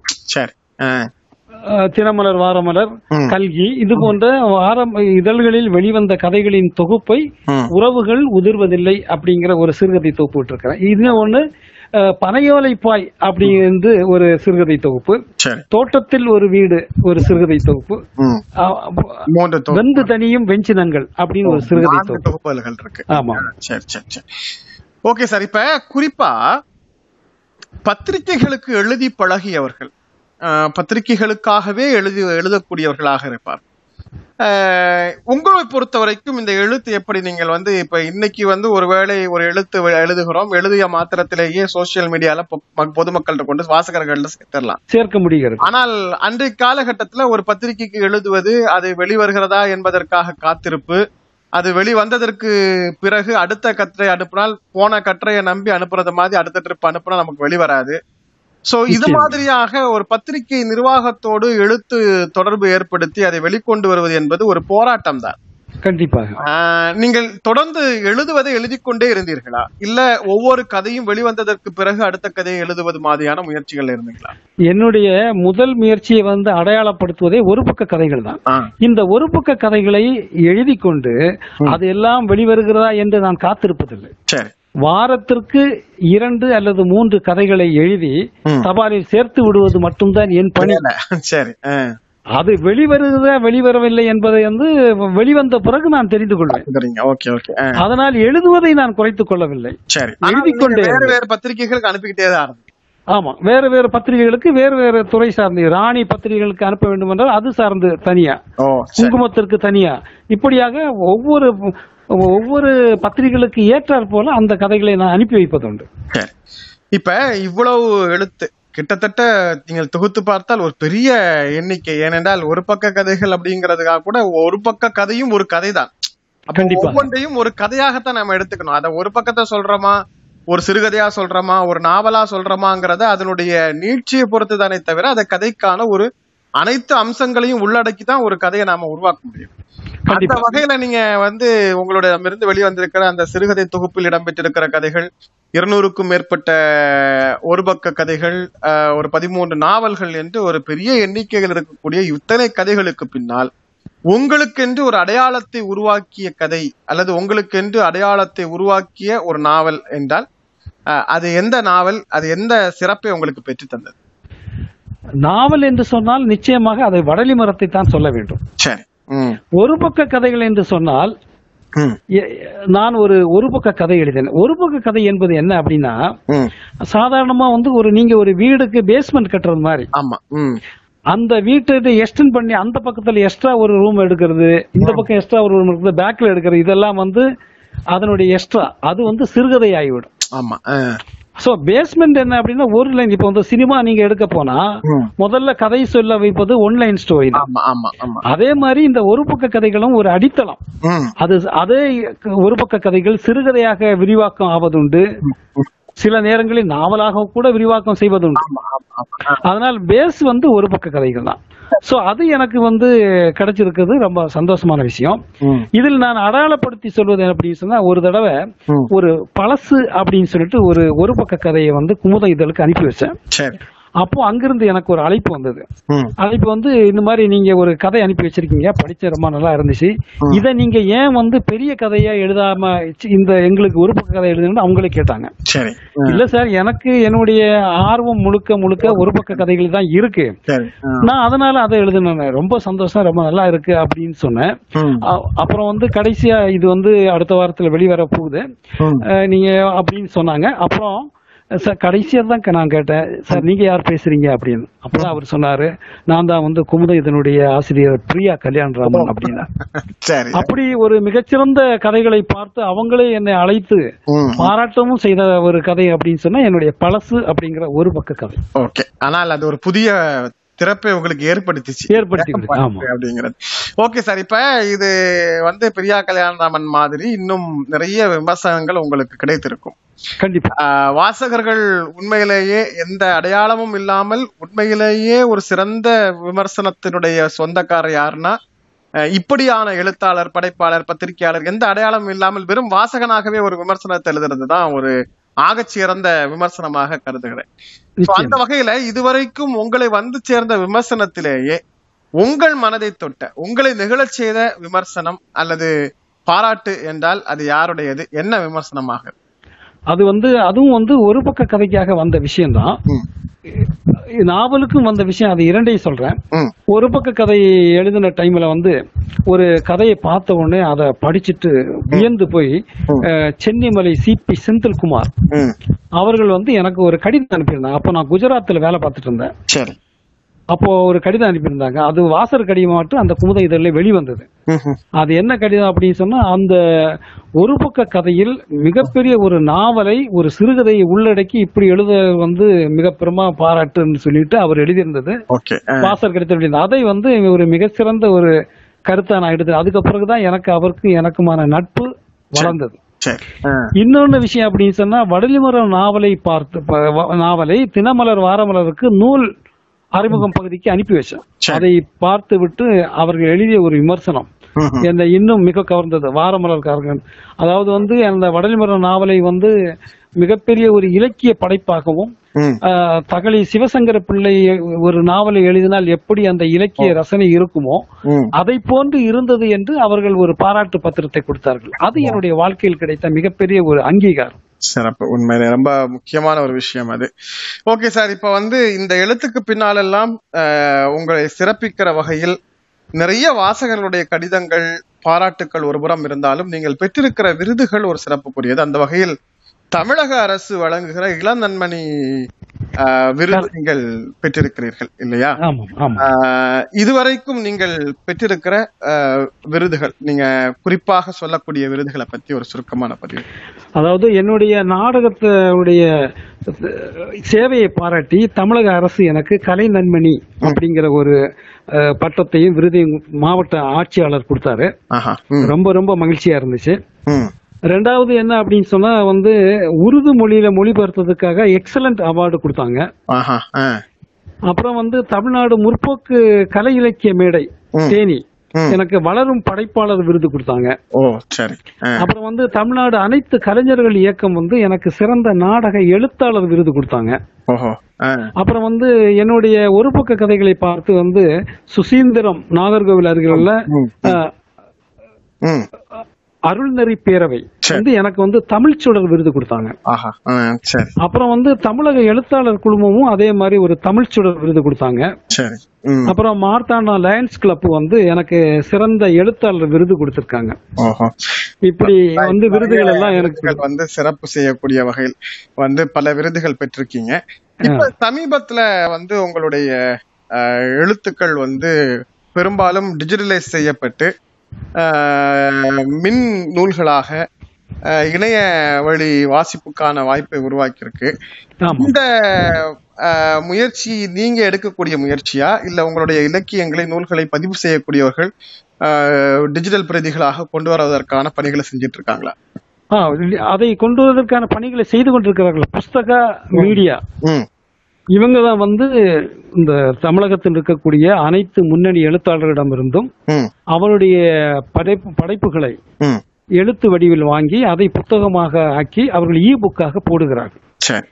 தினமலர், வாரமலர், கல்கி இது போன்ற வார இதழ்களில் வெளிவந்த கதைகளின் தொகுப்பை உறவுகள் உதிர்வதில்லை அப்படிங்கிற ஒரு சிறுகதை தொகுப்பு விட்டுருக்கிறேன். இது ஒண்ணு பனையோலை பாய் அப்படிங்கிறது ஒரு சிறுகதை தொகுப்பு, தோட்டத்தில் ஒரு வீடு ஒரு சிறுகதை தொகுப்பு, வெந்து தனியும் வெஞ்சினங்கள் அப்படின்னு ஒரு சிறுகதை தொகுப்புகள் இருக்கு. ஆமா, சரி சரி சரி ஓகே சார். இப்ப குறிப்பா பத்திரிகைகளுக்கு எழுதி பழகியவர்கள், பத்திரிகைகளுக்காகவே எழுதி எழுதக்கூடியவர்களாக இருப்பார். உங்களை பொறுத்த வரைக்கும் இந்த எழுத்து எப்படி நீங்கள் வந்து இப்ப இன்னைக்கு வந்து ஒருவேளை ஒரு எழுத்து எழுதுகிறோம், எழுதிய மாத்திரத்திலேயே சோசியல் மீடியால பொதுமக்கள்கிட்ட கொண்டு வாசகர்கள்ட்ட சேர்த்தரலாம், சேர்க்க முடிகிறது. ஆனால் அன்றைய காலகட்டத்துல ஒரு பத்திரிகைக்கு எழுதுவது அது வெளிவருகிறதா என்பதற்காக காத்திருப்பு, அது வெளிவந்ததற்கு பிறகு அடுத்த கட்டுரை அனுப்பினால் போன கட்டுரையை நம்பி அனுப்புறது மாதிரி அடுத்த ட்ரிப் அனுப்புனா நமக்கு வெளிவராது. சோ இது மாதிரியாக ஒரு பத்திரிகை நிர்வாகத்தோடு எழுத்து தொடர்பு ஏற்படுத்தி அதை வெளிக்கொண்டு வருவது என்பது ஒரு போராட்டம் தான். கண்டிப்பாக. நீங்கள் தொடர்ந்து எழுதுவதை எழுதி கொண்டே இருந்தீர்களா, இல்ல ஒவ்வொரு கதையும் வெளிவந்ததற்கு பிறகு அடுத்த கதையை எழுதுவது மாதிரியான முயற்சிகள் இருந்தீங்களா? என்னுடைய முதல் முயற்சியை வந்து அடையாளப்படுத்துவதே ஒரு பக்க கதைகள் தான். இந்த ஒரு பக்க கதைகளை எழுதி கொண்டு அது எல்லாம் வெளிவருகிறதா என்று நான் காத்திருப்பதில்லை. சரி, வாரத்திற்கு இரண்டு அல்லது மூன்று கதைகளை எழுதி தபாலில் சேர்த்து விடுவது மட்டும்தான் என் பணி. சரி, அது வெளிவருகிறதா வெளிவரவில்லை என்பதை வந்து வெளிவந்த பிறகு நான் தெரிந்து கொள்வேன். அதனால் எழுதுவதை நான் குறைத்துக் கொள்ளவில்லை. எழுதி கொண்டே வேறு பத்திரிகைகளுக்கு அனுப்பிக்கிட்டே தான். ஆமா, வேறு வேறு பத்திரிகைகளுக்கு வேறு வேறு துறை சார்ந்து, ராணி பத்திரிகைகளுக்கு அனுப்ப வேண்டும் என்றால் அது சார்ந்து தனியா, குங்குமத்திற்கு தனியா, இப்படியாக ஒவ்வொரு ஒவ்வொரு பத்திரிகைகளுக்கு ஏற்றாற் போல அந்த கதைகளை நான் அனுப்பி வைப்பதுண்டு. இப்ப இவ்வளவு எழுத்து கிட்டத்தட்ட நீங்கள் தொகுத்து பார்த்தால் ஒரு பெரிய எண்ணிக்கை. ஏனென்றால் ஒரு பக்க கதைகள் அப்படிங்கறதுக்காக கூட ஒரு பக்க கதையும் ஒரு கதை தான். ஒவ்வொன்றையும் ஒரு கதையாகத்தான் நம்ம எடுத்துக்கணும். அத ஒரு பக்கத்தை சொல்றோமா, ஒரு சிறுகதையா சொல்றோமா, ஒரு நாவலா சொல்றோமாங்கிறத அதனுடைய நீட்சியை பொறுத்து தானே தவிர அதை கதைக்கான ஒரு அனைத்து அம்சங்களையும் உள்ளடக்கி தான் ஒரு கதையை நாம உருவாக்க முடியும். அந்த வகையில நீங்க வந்து உங்களுடைய இருந்து வெளிவந்திருக்கிற அந்த சிறுகதை தொகுப்பில் இடம்பெற்றிருக்கிற கதைகள், இருநூறுக்கும் மேற்பட்ட ஒரு பக்க கதைகள், ஒரு பதிமூன்று நாவல்கள் என்று ஒரு பெரிய எண்ணிக்கைகள் இருக்கக்கூடிய இத்தனை கதைகளுக்கு பின்னால் உங்களுக்கென்று ஒரு அடையாளத்தை உருவாக்கிய கதை அல்லது உங்களுக்கென்று அடையாளத்தை உருவாக்கிய ஒரு நாவல் என்றால் அது எந்த நாவல், அது எந்த சிறப்பை உங்களுக்கு பெற்று தந்தது? நாவல் என்று சொன்னால் நிச்சயமாக அதை வடலி மரத்தை தான் சொல்ல வேண்டும். சரி, ஒரு பக்க கதைகள் என்று சொன்னால் நான் ஒரு ஒரு பக்க கதை எழுதினேன். ஒரு பக்க கதை என்பது என்ன அப்படின்னா, சாதாரணமா வந்து ஒரு நீங்க ஒரு வீடுக்கு பேஸ்மெண்ட் கட்டுறது மாதிரி. ஆமா, அந்த வீட்டை எக்ஸ்டெண்ட் பண்ணி அந்த பக்கத்துல எக்ஸ்ட்ரா ஒரு ரூம் எடுக்கிறது, இந்த பக்கம் எக்ஸ்ட்ரா ஒரு ரூம் எடுக்கிறது, பேக்ல எடுக்கிறது, இதெல்லாம் வந்து அதனுடைய எக்ஸ்ட்ரா, அது வந்து சிறுகதை ஆகிவிடும். ஆமா. சோ பேஸ்மெண்ட் என்ன அப்படின்னா ஒரு லைன். இப்ப வந்து சினிமா நீங்க எடுக்க போனா முதல்ல கதை சொல்ல வைப்பது ஒன்லைன் ஸ்டோரி தான். அதே மாதிரி இந்த ஒரு பக்க கதைகளும் ஒரு அடித்தளம். அது அதே ஒரு பக்க கதைகள் சிறுகதையாக விரிவாக்கம் ஆவதுண்டு, சில நேரங்களில் நாவலாக கூட விரிவாக்கம் செய்வதுண்டு. அதனால் பேஸ் வந்து ஒரு பக்க கதைகள் தான். சோ அது எனக்கு வந்து கிடைச்சிருக்கிறது ரொம்ப சந்தோஷமான விஷயம். இதில் நான் அடையாளப்படுத்தி சொல்வது அப்படின்னு சொன்னா, ஒரு தடவை ஒரு பழசு அப்படின்னு சொல்லிட்டு ஒரு ஒரு பக்க கதையை வந்து குமுத இதழுக்கு அனுப்பி வச்சேன். அப்போ அங்கிருந்து எனக்கு ஒரு அழைப்பு வந்தது. அழைப்பு வந்து இந்த மாதிரி நீங்க ஒரு கதை அனுப்பி வச்சிருக்கீங்க, படிச்ச ரொம்ப நல்லா இருந்துச்சு, இதை நீங்க ஏன் வந்து பெரிய கதையா எழுதாம இந்த எங்களுக்கு ஒரு பக்க கதை எழுதுன்னு அவங்களே கேட்டாங்க. இல்ல சார், எனக்கு என்னுடைய ஆர்வம் முழுக்க முழுக்க ஒரு பக்க கதைகள் தான் இருக்கு, நான் அதனால அதை எழுதுனேன், ரொம்ப சந்தோஷம், ரொம்ப நல்லா இருக்கு அப்படின்னு சொன்னேன். அப்புறம் வந்து கடைசியா இது வந்து அடுத்த வாரத்துல வெளிவர போகுது நீங்க அப்படின்னு சொன்னாங்க. அப்புறம் சார் கடைசியா தான் நான் கேட்டேன், சார் நீங்க யார் பேசுறீங்க அப்படின்னு. அப்பதான் அவர் சொன்னாரு, நான் தான் வந்து குமுத இதனுடைய ஆசிரியர் பிரியா கல்யாணராமன் அப்படின்னா. அப்படி ஒரு மிகச்சிறந்த கதைகளை பார்த்து அவங்களே என்னை அழைத்து பாராட்டமும் செய்த ஒரு கதை அப்படின்னு சொன்னா என்னுடைய பழசு அப்படிங்கிற ஒரு பக்க கதை. ஓகே, ஆனால் அது ஒரு புதிய திறப்பை உங்களுக்கு ஏற்படுத்திச்சு அப்படிங்கிறது. ஓகே சார், இப்ப இது வந்து பிரியா கல்யாணராமன் மாதிரி இன்னும் நிறைய விமர்சனங்கள் உங்களுக்கு கிடைத்திருக்கும். கண்டிப்பா வாசகர்கள் உண்மையிலேயே எந்த அடையாளமும் இல்லாமல் உண்மையிலேயே ஒரு சிறந்த விமர்சனத்தினுடைய சொந்தக்காரர் யாருன்னா இப்படியான எழுத்தாளர், படைப்பாளர், பத்திரிகையாளர், எந்த அடையாளமும் இல்லாமல் வெறும் வாசகனாகவே ஒரு விமர்சனத்தை எழுதுறதுதான் ஒரு ஆகச்சிறந்த விமர்சனமாக கருதுகிறேன். அந்த வகையில இதுவரைக்கும் உங்களை வந்து சேர்ந்த விமர்சனத்திலேயே உங்கள் மனதை தொட்ட, உங்களை நிகழச் செய்த விமர்சனம் அல்லது பாராட்டு என்றால் அது யாருடையது, என்ன விமர்சனமாக? அது வந்து அதுவும் வந்து ஒரு பக்க கதைக்காக வந்த விஷயம்தான், நாவலுக்கும் வந்த விஷயம். அது இரண்டையும் சொல்றேன். ஒரு பக்க கதை எழுதின டைம்ல வந்து ஒரு கதையை பார்த்த உடனே அதை படிச்சுட்டு வியந்து போய் சென்னிமலை சிபி செந்தில்குமார் அவர்கள் வந்து எனக்கு ஒரு கடிதம் அனுப்பியிருந்தாங்க. அப்போ நான் குஜராத்ல வேலை பார்த்துட்டு இருந்தேன். சரி, அப்போ ஒரு கடிதம் அனுப்பியிருந்தாங்க. அது வாசர் கடிதம் மட்டும் அந்த குமுத இதழில் வெளிவந்தது. அது என்ன கடிதம் அப்படின்னு சொன்னா, அந்த ஒரு பக்க கதையில் மிகப்பெரிய ஒரு நாவலை, ஒரு சிறுகதையை உள்ளடக்கி இப்படி எழுத வந்து மிக பெருமா பாராட்டுன்னு சொல்லிட்டு அவர் எழுதியிருந்தது. வாசர் கடிதம் அதை வந்து ஒரு மிகச்சிறந்த ஒரு கருத்தை நான் எடுத்தேன். அதுக்கு பிறகுதான் எனக்கு அவருக்கு எனக்குமான நட்பு வளர்ந்தது. இன்னொன்னு விஷயம் அப்படின்னு சொன்னா வடலிமரம் நாவலை பார்த்து நாவலை தினமலர் வாரமலருக்கு நூல் அறிமுகம் பகுதிக்கு அனுப்பி வச்சேன். அதை பார்த்து விட்டு அவர்கள் எழுதிய ஒரு விமர்சனம் என்னை இன்னும் மிக கவர்ந்தது. வாரமலர்காரர்கள் அதாவது வந்து அந்த வடலிமரம் நாவலை வந்து மிகப்பெரிய ஒரு இலக்கிய படைப்பாகவும், தகழி சிவசங்கர பிள்ளை ஒரு நாவலை எழுதினால் எப்படி அந்த இலக்கிய ரசனை இருக்குமோ அதை போன்று இருந்தது என்று அவர்கள் ஒரு பாராட்டு பத்திரத்தை கொடுத்தார்கள். அது என்னுடைய வாழ்க்கையில் கிடைத்த மிகப்பெரிய ஒரு அங்கீகாரம். சிறப்பு. உண்மையிலே ரொம்ப முக்கியமான ஒரு விஷயம் அது. ஓகே சார், இப்ப வந்து இந்த எழுத்துக்கு பின்னாலெல்லாம் உங்களை சிறப்பிக்கிற வகையில் நிறைய வாசகர்களுடைய கடிதங்கள், பாராட்டுக்கள் ஒருபுறம் இருந்தாலும் நீங்கள் பெற்றிருக்கிற விருதுகள் ஒரு சிறப்புக்குரியது. அந்த வகையில் தமிழக அரசு வழங்குகிற இளநன்மணி விருது நீங்கள் பெற்றிருக்கிறீர்கள் இல்லையா? இதுவரைக்கும் நீங்கள் பெற்றிருக்கிற விருதுகள், நீங்க குறிப்பாக சொல்லக்கூடிய விருதுகளை பத்தி ஒரு சுருக்கமான பதிவு. அதாவது என்னுடைய நாடகத்துடைய சேவையை பாராட்டி தமிழக அரசு எனக்கு கலை நன்மணி அப்படிங்கிற ஒரு பட்டத்தையும் விருதையும் மாவட்ட ஆட்சியாளர் கொடுத்தாரு. ரொம்ப ரொம்ப மகிழ்ச்சியா இருந்துச்சு. ரெண்டாவது என்ன அப்படின்னு சொன்னா வந்து உருது மொழியில மொழிபெயர்த்ததுக்காக எக்ஸலண்ட் அவார்டு கொடுத்தாங்க. அப்புறம் வந்து தமிழ்நாடு முற்போக்கு கலை இலக்கிய மேடை தேனி எனக்கு வளரும் படைப்பாளர் விருது கொடுத்தாங்க. அப்புறம் வந்து தமிழ்நாடு அனைத்து கலைஞர்கள் இயக்கம் வந்து எனக்கு சிறந்த நாடக எழுத்தாளர் விருது கொடுத்தாங்க. அப்புறம் வந்து என்னுடைய ஒரு பக்க கதைகளை பார்த்து வந்து சுசீந்திரம் நாகர்கோவில் அருகிலுள்ள அருள்நெறி பேரவை வந்து எனக்கு வந்து தமிழ் சுடர் விருது கொடுத்தாங்க. அப்புறம் வந்து தமிழக எழுத்தாளர் குழுமமும் அதே மாதிரி ஒரு தமிழ் சுடர் விருது கொடுத்தாங்க. அப்புறம் மார்த்தாண்டா லயன்ஸ் கிளப் வந்து எனக்கு சிறந்த எழுத்தாளர் விருது கொடுத்திருக்காங்க. இப்படி வந்து விருதுகள் எல்லாம் எனக்கு வந்து சிறப்பு செய்யக்கூடிய வகையில் வந்து பல விருதுகள் பெற்றிருக்கீங்க. இப்ப சமீபத்துல வந்து உங்களுடைய எழுத்துக்கள் வந்து பெரும்பாலும் டிஜிட்டலைஸ் செய்யப்பட்டு மின் நூல்களாக இணைய வழி வாசிப்புக்கான வாய்ப்பை உருவாக்கியிருக்கு. இந்த முயற்சி நீங்க எடுக்கக்கூடிய முயற்சியா, இல்ல உங்களுடைய இலக்கியங்களை நூல்களை பதிவு செய்யக்கூடியவர்கள் டிஜிட்டல் பிரதிகளாக கொண்டு வருவதற்கான பணிகளை செஞ்சிட்டு இருக்காங்களா? அதை கொண்டு வருவதற்கான பணிகளை செய்து கொண்டிருக்கிறார்கள். புஸ்தக மீடியா இவங்க தான் வந்து இந்த தமிழகத்தில் இருக்கக்கூடிய அனைத்து முன்னணி எழுத்தாளர்களிடமிருந்தும் அவருடைய படைப்பு படைப்புகளை எழுத்து வடிவில் வாங்கி அதை புத்தகமாக ஆக்கி அவர்கள் இ புக்காக போடுகிறார்கள்.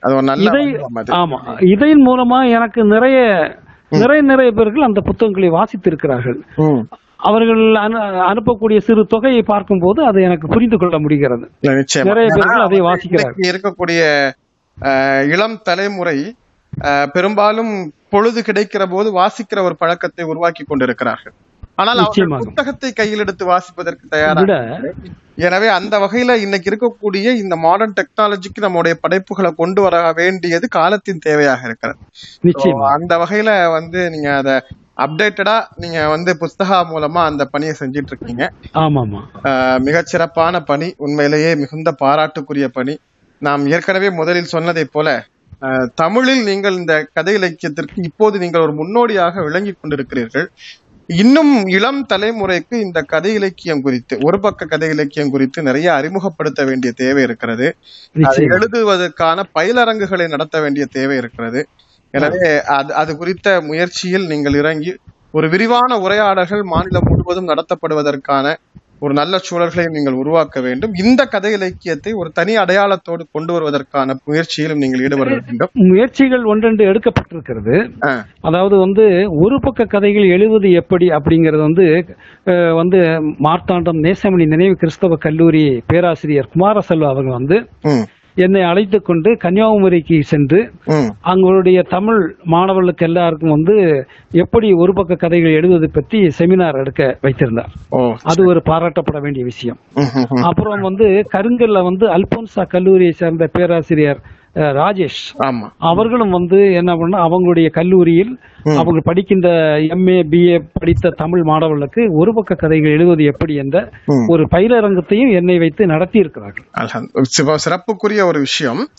ஆமா, இதன் மூலமா எனக்கு நிறைய நிறைய நிறைய பேர்கள் அந்த புத்தகங்களை வாசித்திருக்கிறார்கள். அவர்கள் அனுப்பக்கூடிய சிறு தொகையை பார்க்கும் போது அதை எனக்கு புரிந்து கொள்ள முடிகிறது. நிறைய பேர்கள் அதை வாசிக்கிறார்கள். இருக்கக்கூடிய இளம் தலைமுறை பெரும்பாலும் பொழுது கிடைக்கிற போது வாசிக்கிற ஒரு பழக்கத்தை உருவாக்கி கொண்டிருக்கிறார்கள். ஆனால் புத்தகத்தை கையில் எடுத்து வாசிப்பதற்கு தயாராக. எனவே அந்த வகையில இன்னைக்கு இருக்கக்கூடிய இந்த மாடர்ன் டெக்னாலஜிக்கு நம்முடைய படைப்புகளை கொண்டு வர வேண்டியது காலத்தின் தேவையாக இருக்கிறது. அந்த வகையில வந்து நீங்க அத அப்டேட்டடா நீங்க வந்து புஸ்தகா மூலமா அந்த பணியை செஞ்சிட்டு இருக்கீங்க. மிகச் சிறப்பான பணி, உண்மையிலேயே மிகுந்த பாராட்டுக்குரிய பணி. நாம் ஏற்கனவே முதலில் சொன்னதை போல தமிழில் நீங்கள் இந்த கதை இலக்கியத்திற்கு இப்போது நீங்கள் ஒரு முன்னோடியாக விளங்கி கொண்டிருக்கிறீர்கள். இன்னும் இளம் தலைமுறைக்கு இந்த கதை இலக்கியம் குறித்து, ஒரு பக்க கதை இலக்கியம் குறித்து நிறைய அறிமுகப்படுத்த வேண்டிய தேவை இருக்கிறது. அதை எழுதுவதற்கான பயிலரங்குகளை நடத்த வேண்டிய தேவை இருக்கிறது. எனவே அது அது குறித்த முயற்சியில் நீங்கள் இறங்கி ஒரு விரிவான உரையாடல்கள் மாநிலம் முழுவதும் நடத்தப்படுவதற்கான ஒரு நல்ல சூழல்களை நீங்கள் உருவாக்க வேண்டும். இந்த கதை இலக்கியத்தை ஒரு தனி அடையாளத்தோடு கொண்டு வருவதற்கான முயற்சியிலும் நீங்கள் ஈடுபட வேண்டும். முயற்சிகள் ஒன்றென்று எடுக்கப்பட்டிருக்கிறது. அதாவது வந்து ஒரு பக்க கதைகள் எழுதுவது எப்படி அப்படிங்கறது வந்து வந்து மார்த்தாண்டம் நேசமணி நினைவு கிறிஸ்தவ கல்லூரி பேராசிரியர் குமாரசெல்வா அவர்கள் வந்து என்னை அழைத்து கொண்டு கன்னியாகுமரிக்கு சென்று அங்களுடைய தமிழ் மாணவர்களுக்கு எல்லாருக்கும் வந்து எப்படி ஒரு பக்க கதைகள் எழுதுவது பற்றி செமினார் எடுக்க வைத்திருந்தார். அது ஒரு பாராட்டப்பட வேண்டிய விஷயம். அப்புறம் வந்து கருங்கல்ல வந்து அல்போன்சா கல்லூரியை சேர்ந்த பேராசிரியர் ராஜேஷ் அவர்களும் வந்து என்ன பண்ண அவங்களுடைய கல்லூரியில் அவங்க படிக்கின்ற எம்ஏ பிஏ படித்த தமிழ் மாணவர்களுக்கு ஒரு பக்க கதைகள் எழுதுவது எப்படி என்ற ஒரு பயிலரங்கத்தையும் என்னை வைத்து நடத்தி இருக்கிறார்கள். சிறப்புக்குரிய ஒரு விஷயம்.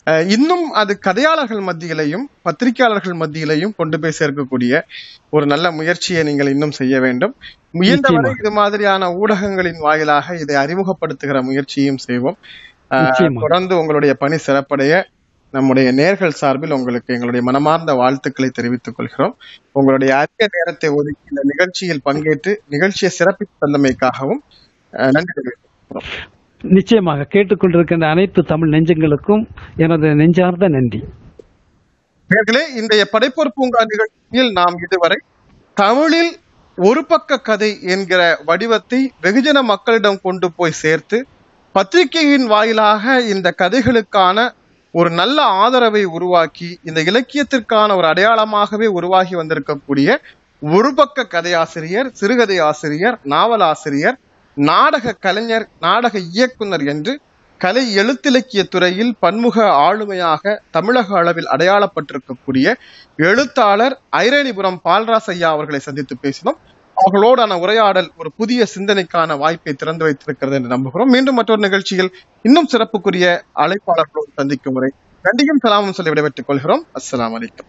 இன்னும் அது கதையாளர்கள் மத்தியிலையும் பத்திரிகையாளர்கள் மத்தியிலையும் கொண்டு போய் சேர்க்கக்கூடிய ஒரு நல்ல முயற்சியை நீங்கள் இன்னும் செய்ய வேண்டும். முயன்றவரை இது மாதிரியான ஊடகங்களின் வாயிலாக இதை அறிமுகப்படுத்துகிற முயற்சியும் செய்வோம். தொடர்ந்து உங்களுடைய பணி சிறப்படைய நம்முடைய நேர்கள் சார்பில் உங்களுக்கு எங்களுடைய மனமார்ந்த வாழ்த்துக்களை தெரிவித்துக் கொள்கிறோம். உங்களுடைய அதிக நேரத்தை ஒதுக்கி இந்த நிகழ்ச்சியில் பங்கேற்று நிகழ்ச்சியை சிறப்பித்து தந்தமைக்காகவும் நன்றி தெரிவித்துக் நிச்சயமாக கேட்டுக்கொண்டிருக்கின்ற அனைத்து தமிழ் நெஞ்சங்களுக்கும் எனது நெஞ்சார்ந்த நன்றி. நேர்களே, இன்றைய படைப்போர் பூங்கா நிகழ்ச்சியில் நாம் இதுவரை தமிழில் ஒரு பக்க கதை என்கிற வடிவத்தை வெகுஜன மக்களிடம் கொண்டு போய் சேர்த்து பத்திரிகையின் வாயிலாக இந்த கதைகளுக்கான ஒரு நல்ல ஆதரவை உருவாக்கி இந்த இலக்கியத்திற்கான ஒரு அடையாளமாகவே உருவாகி வந்திருக்கக்கூடிய ஒரு பக்க கதையாசிரியர், சிறுகதை ஆசிரியர், நாவல் ஆசிரியர், நாடக கலைஞர், நாடக இயக்குனர் என்று கலை எழுத்திலக்கிய துறையில் பன்முக ஆளுமையாக தமிழக அளவில் அடையாளப்பட்டிருக்கக்கூடிய எழுத்தாளர் ஐரணிபுரம் பால்ராஸ் ஐயா அவர்களை சந்தித்து பேசினோம். அவர்களோடான உரையாடல் ஒரு புதிய சிந்தனைக்கான வாய்ப்பை திறந்து வைத்திருக்கிறது என்று நம்புகிறோம். மீண்டும் மற்றொரு நிகழ்ச்சியில் இன்னும் சிறப்புக்குரிய அழைப்பாளர்களோடு சந்திக்கும் முறை நன்றியும் சலாமும் சொல்லி விடைபெற்றுக் கொள்கிறோம். அஸ்ஸலாமு அலைக்கும்.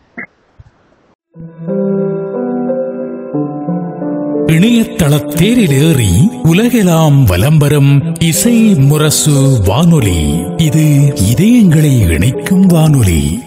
இணையதள தேரிலேறி உலகெல்லாம் வலம்பெறும் இசை முரசு வானொலி. இது இதயங்களை இணைக்கும் வானொலி.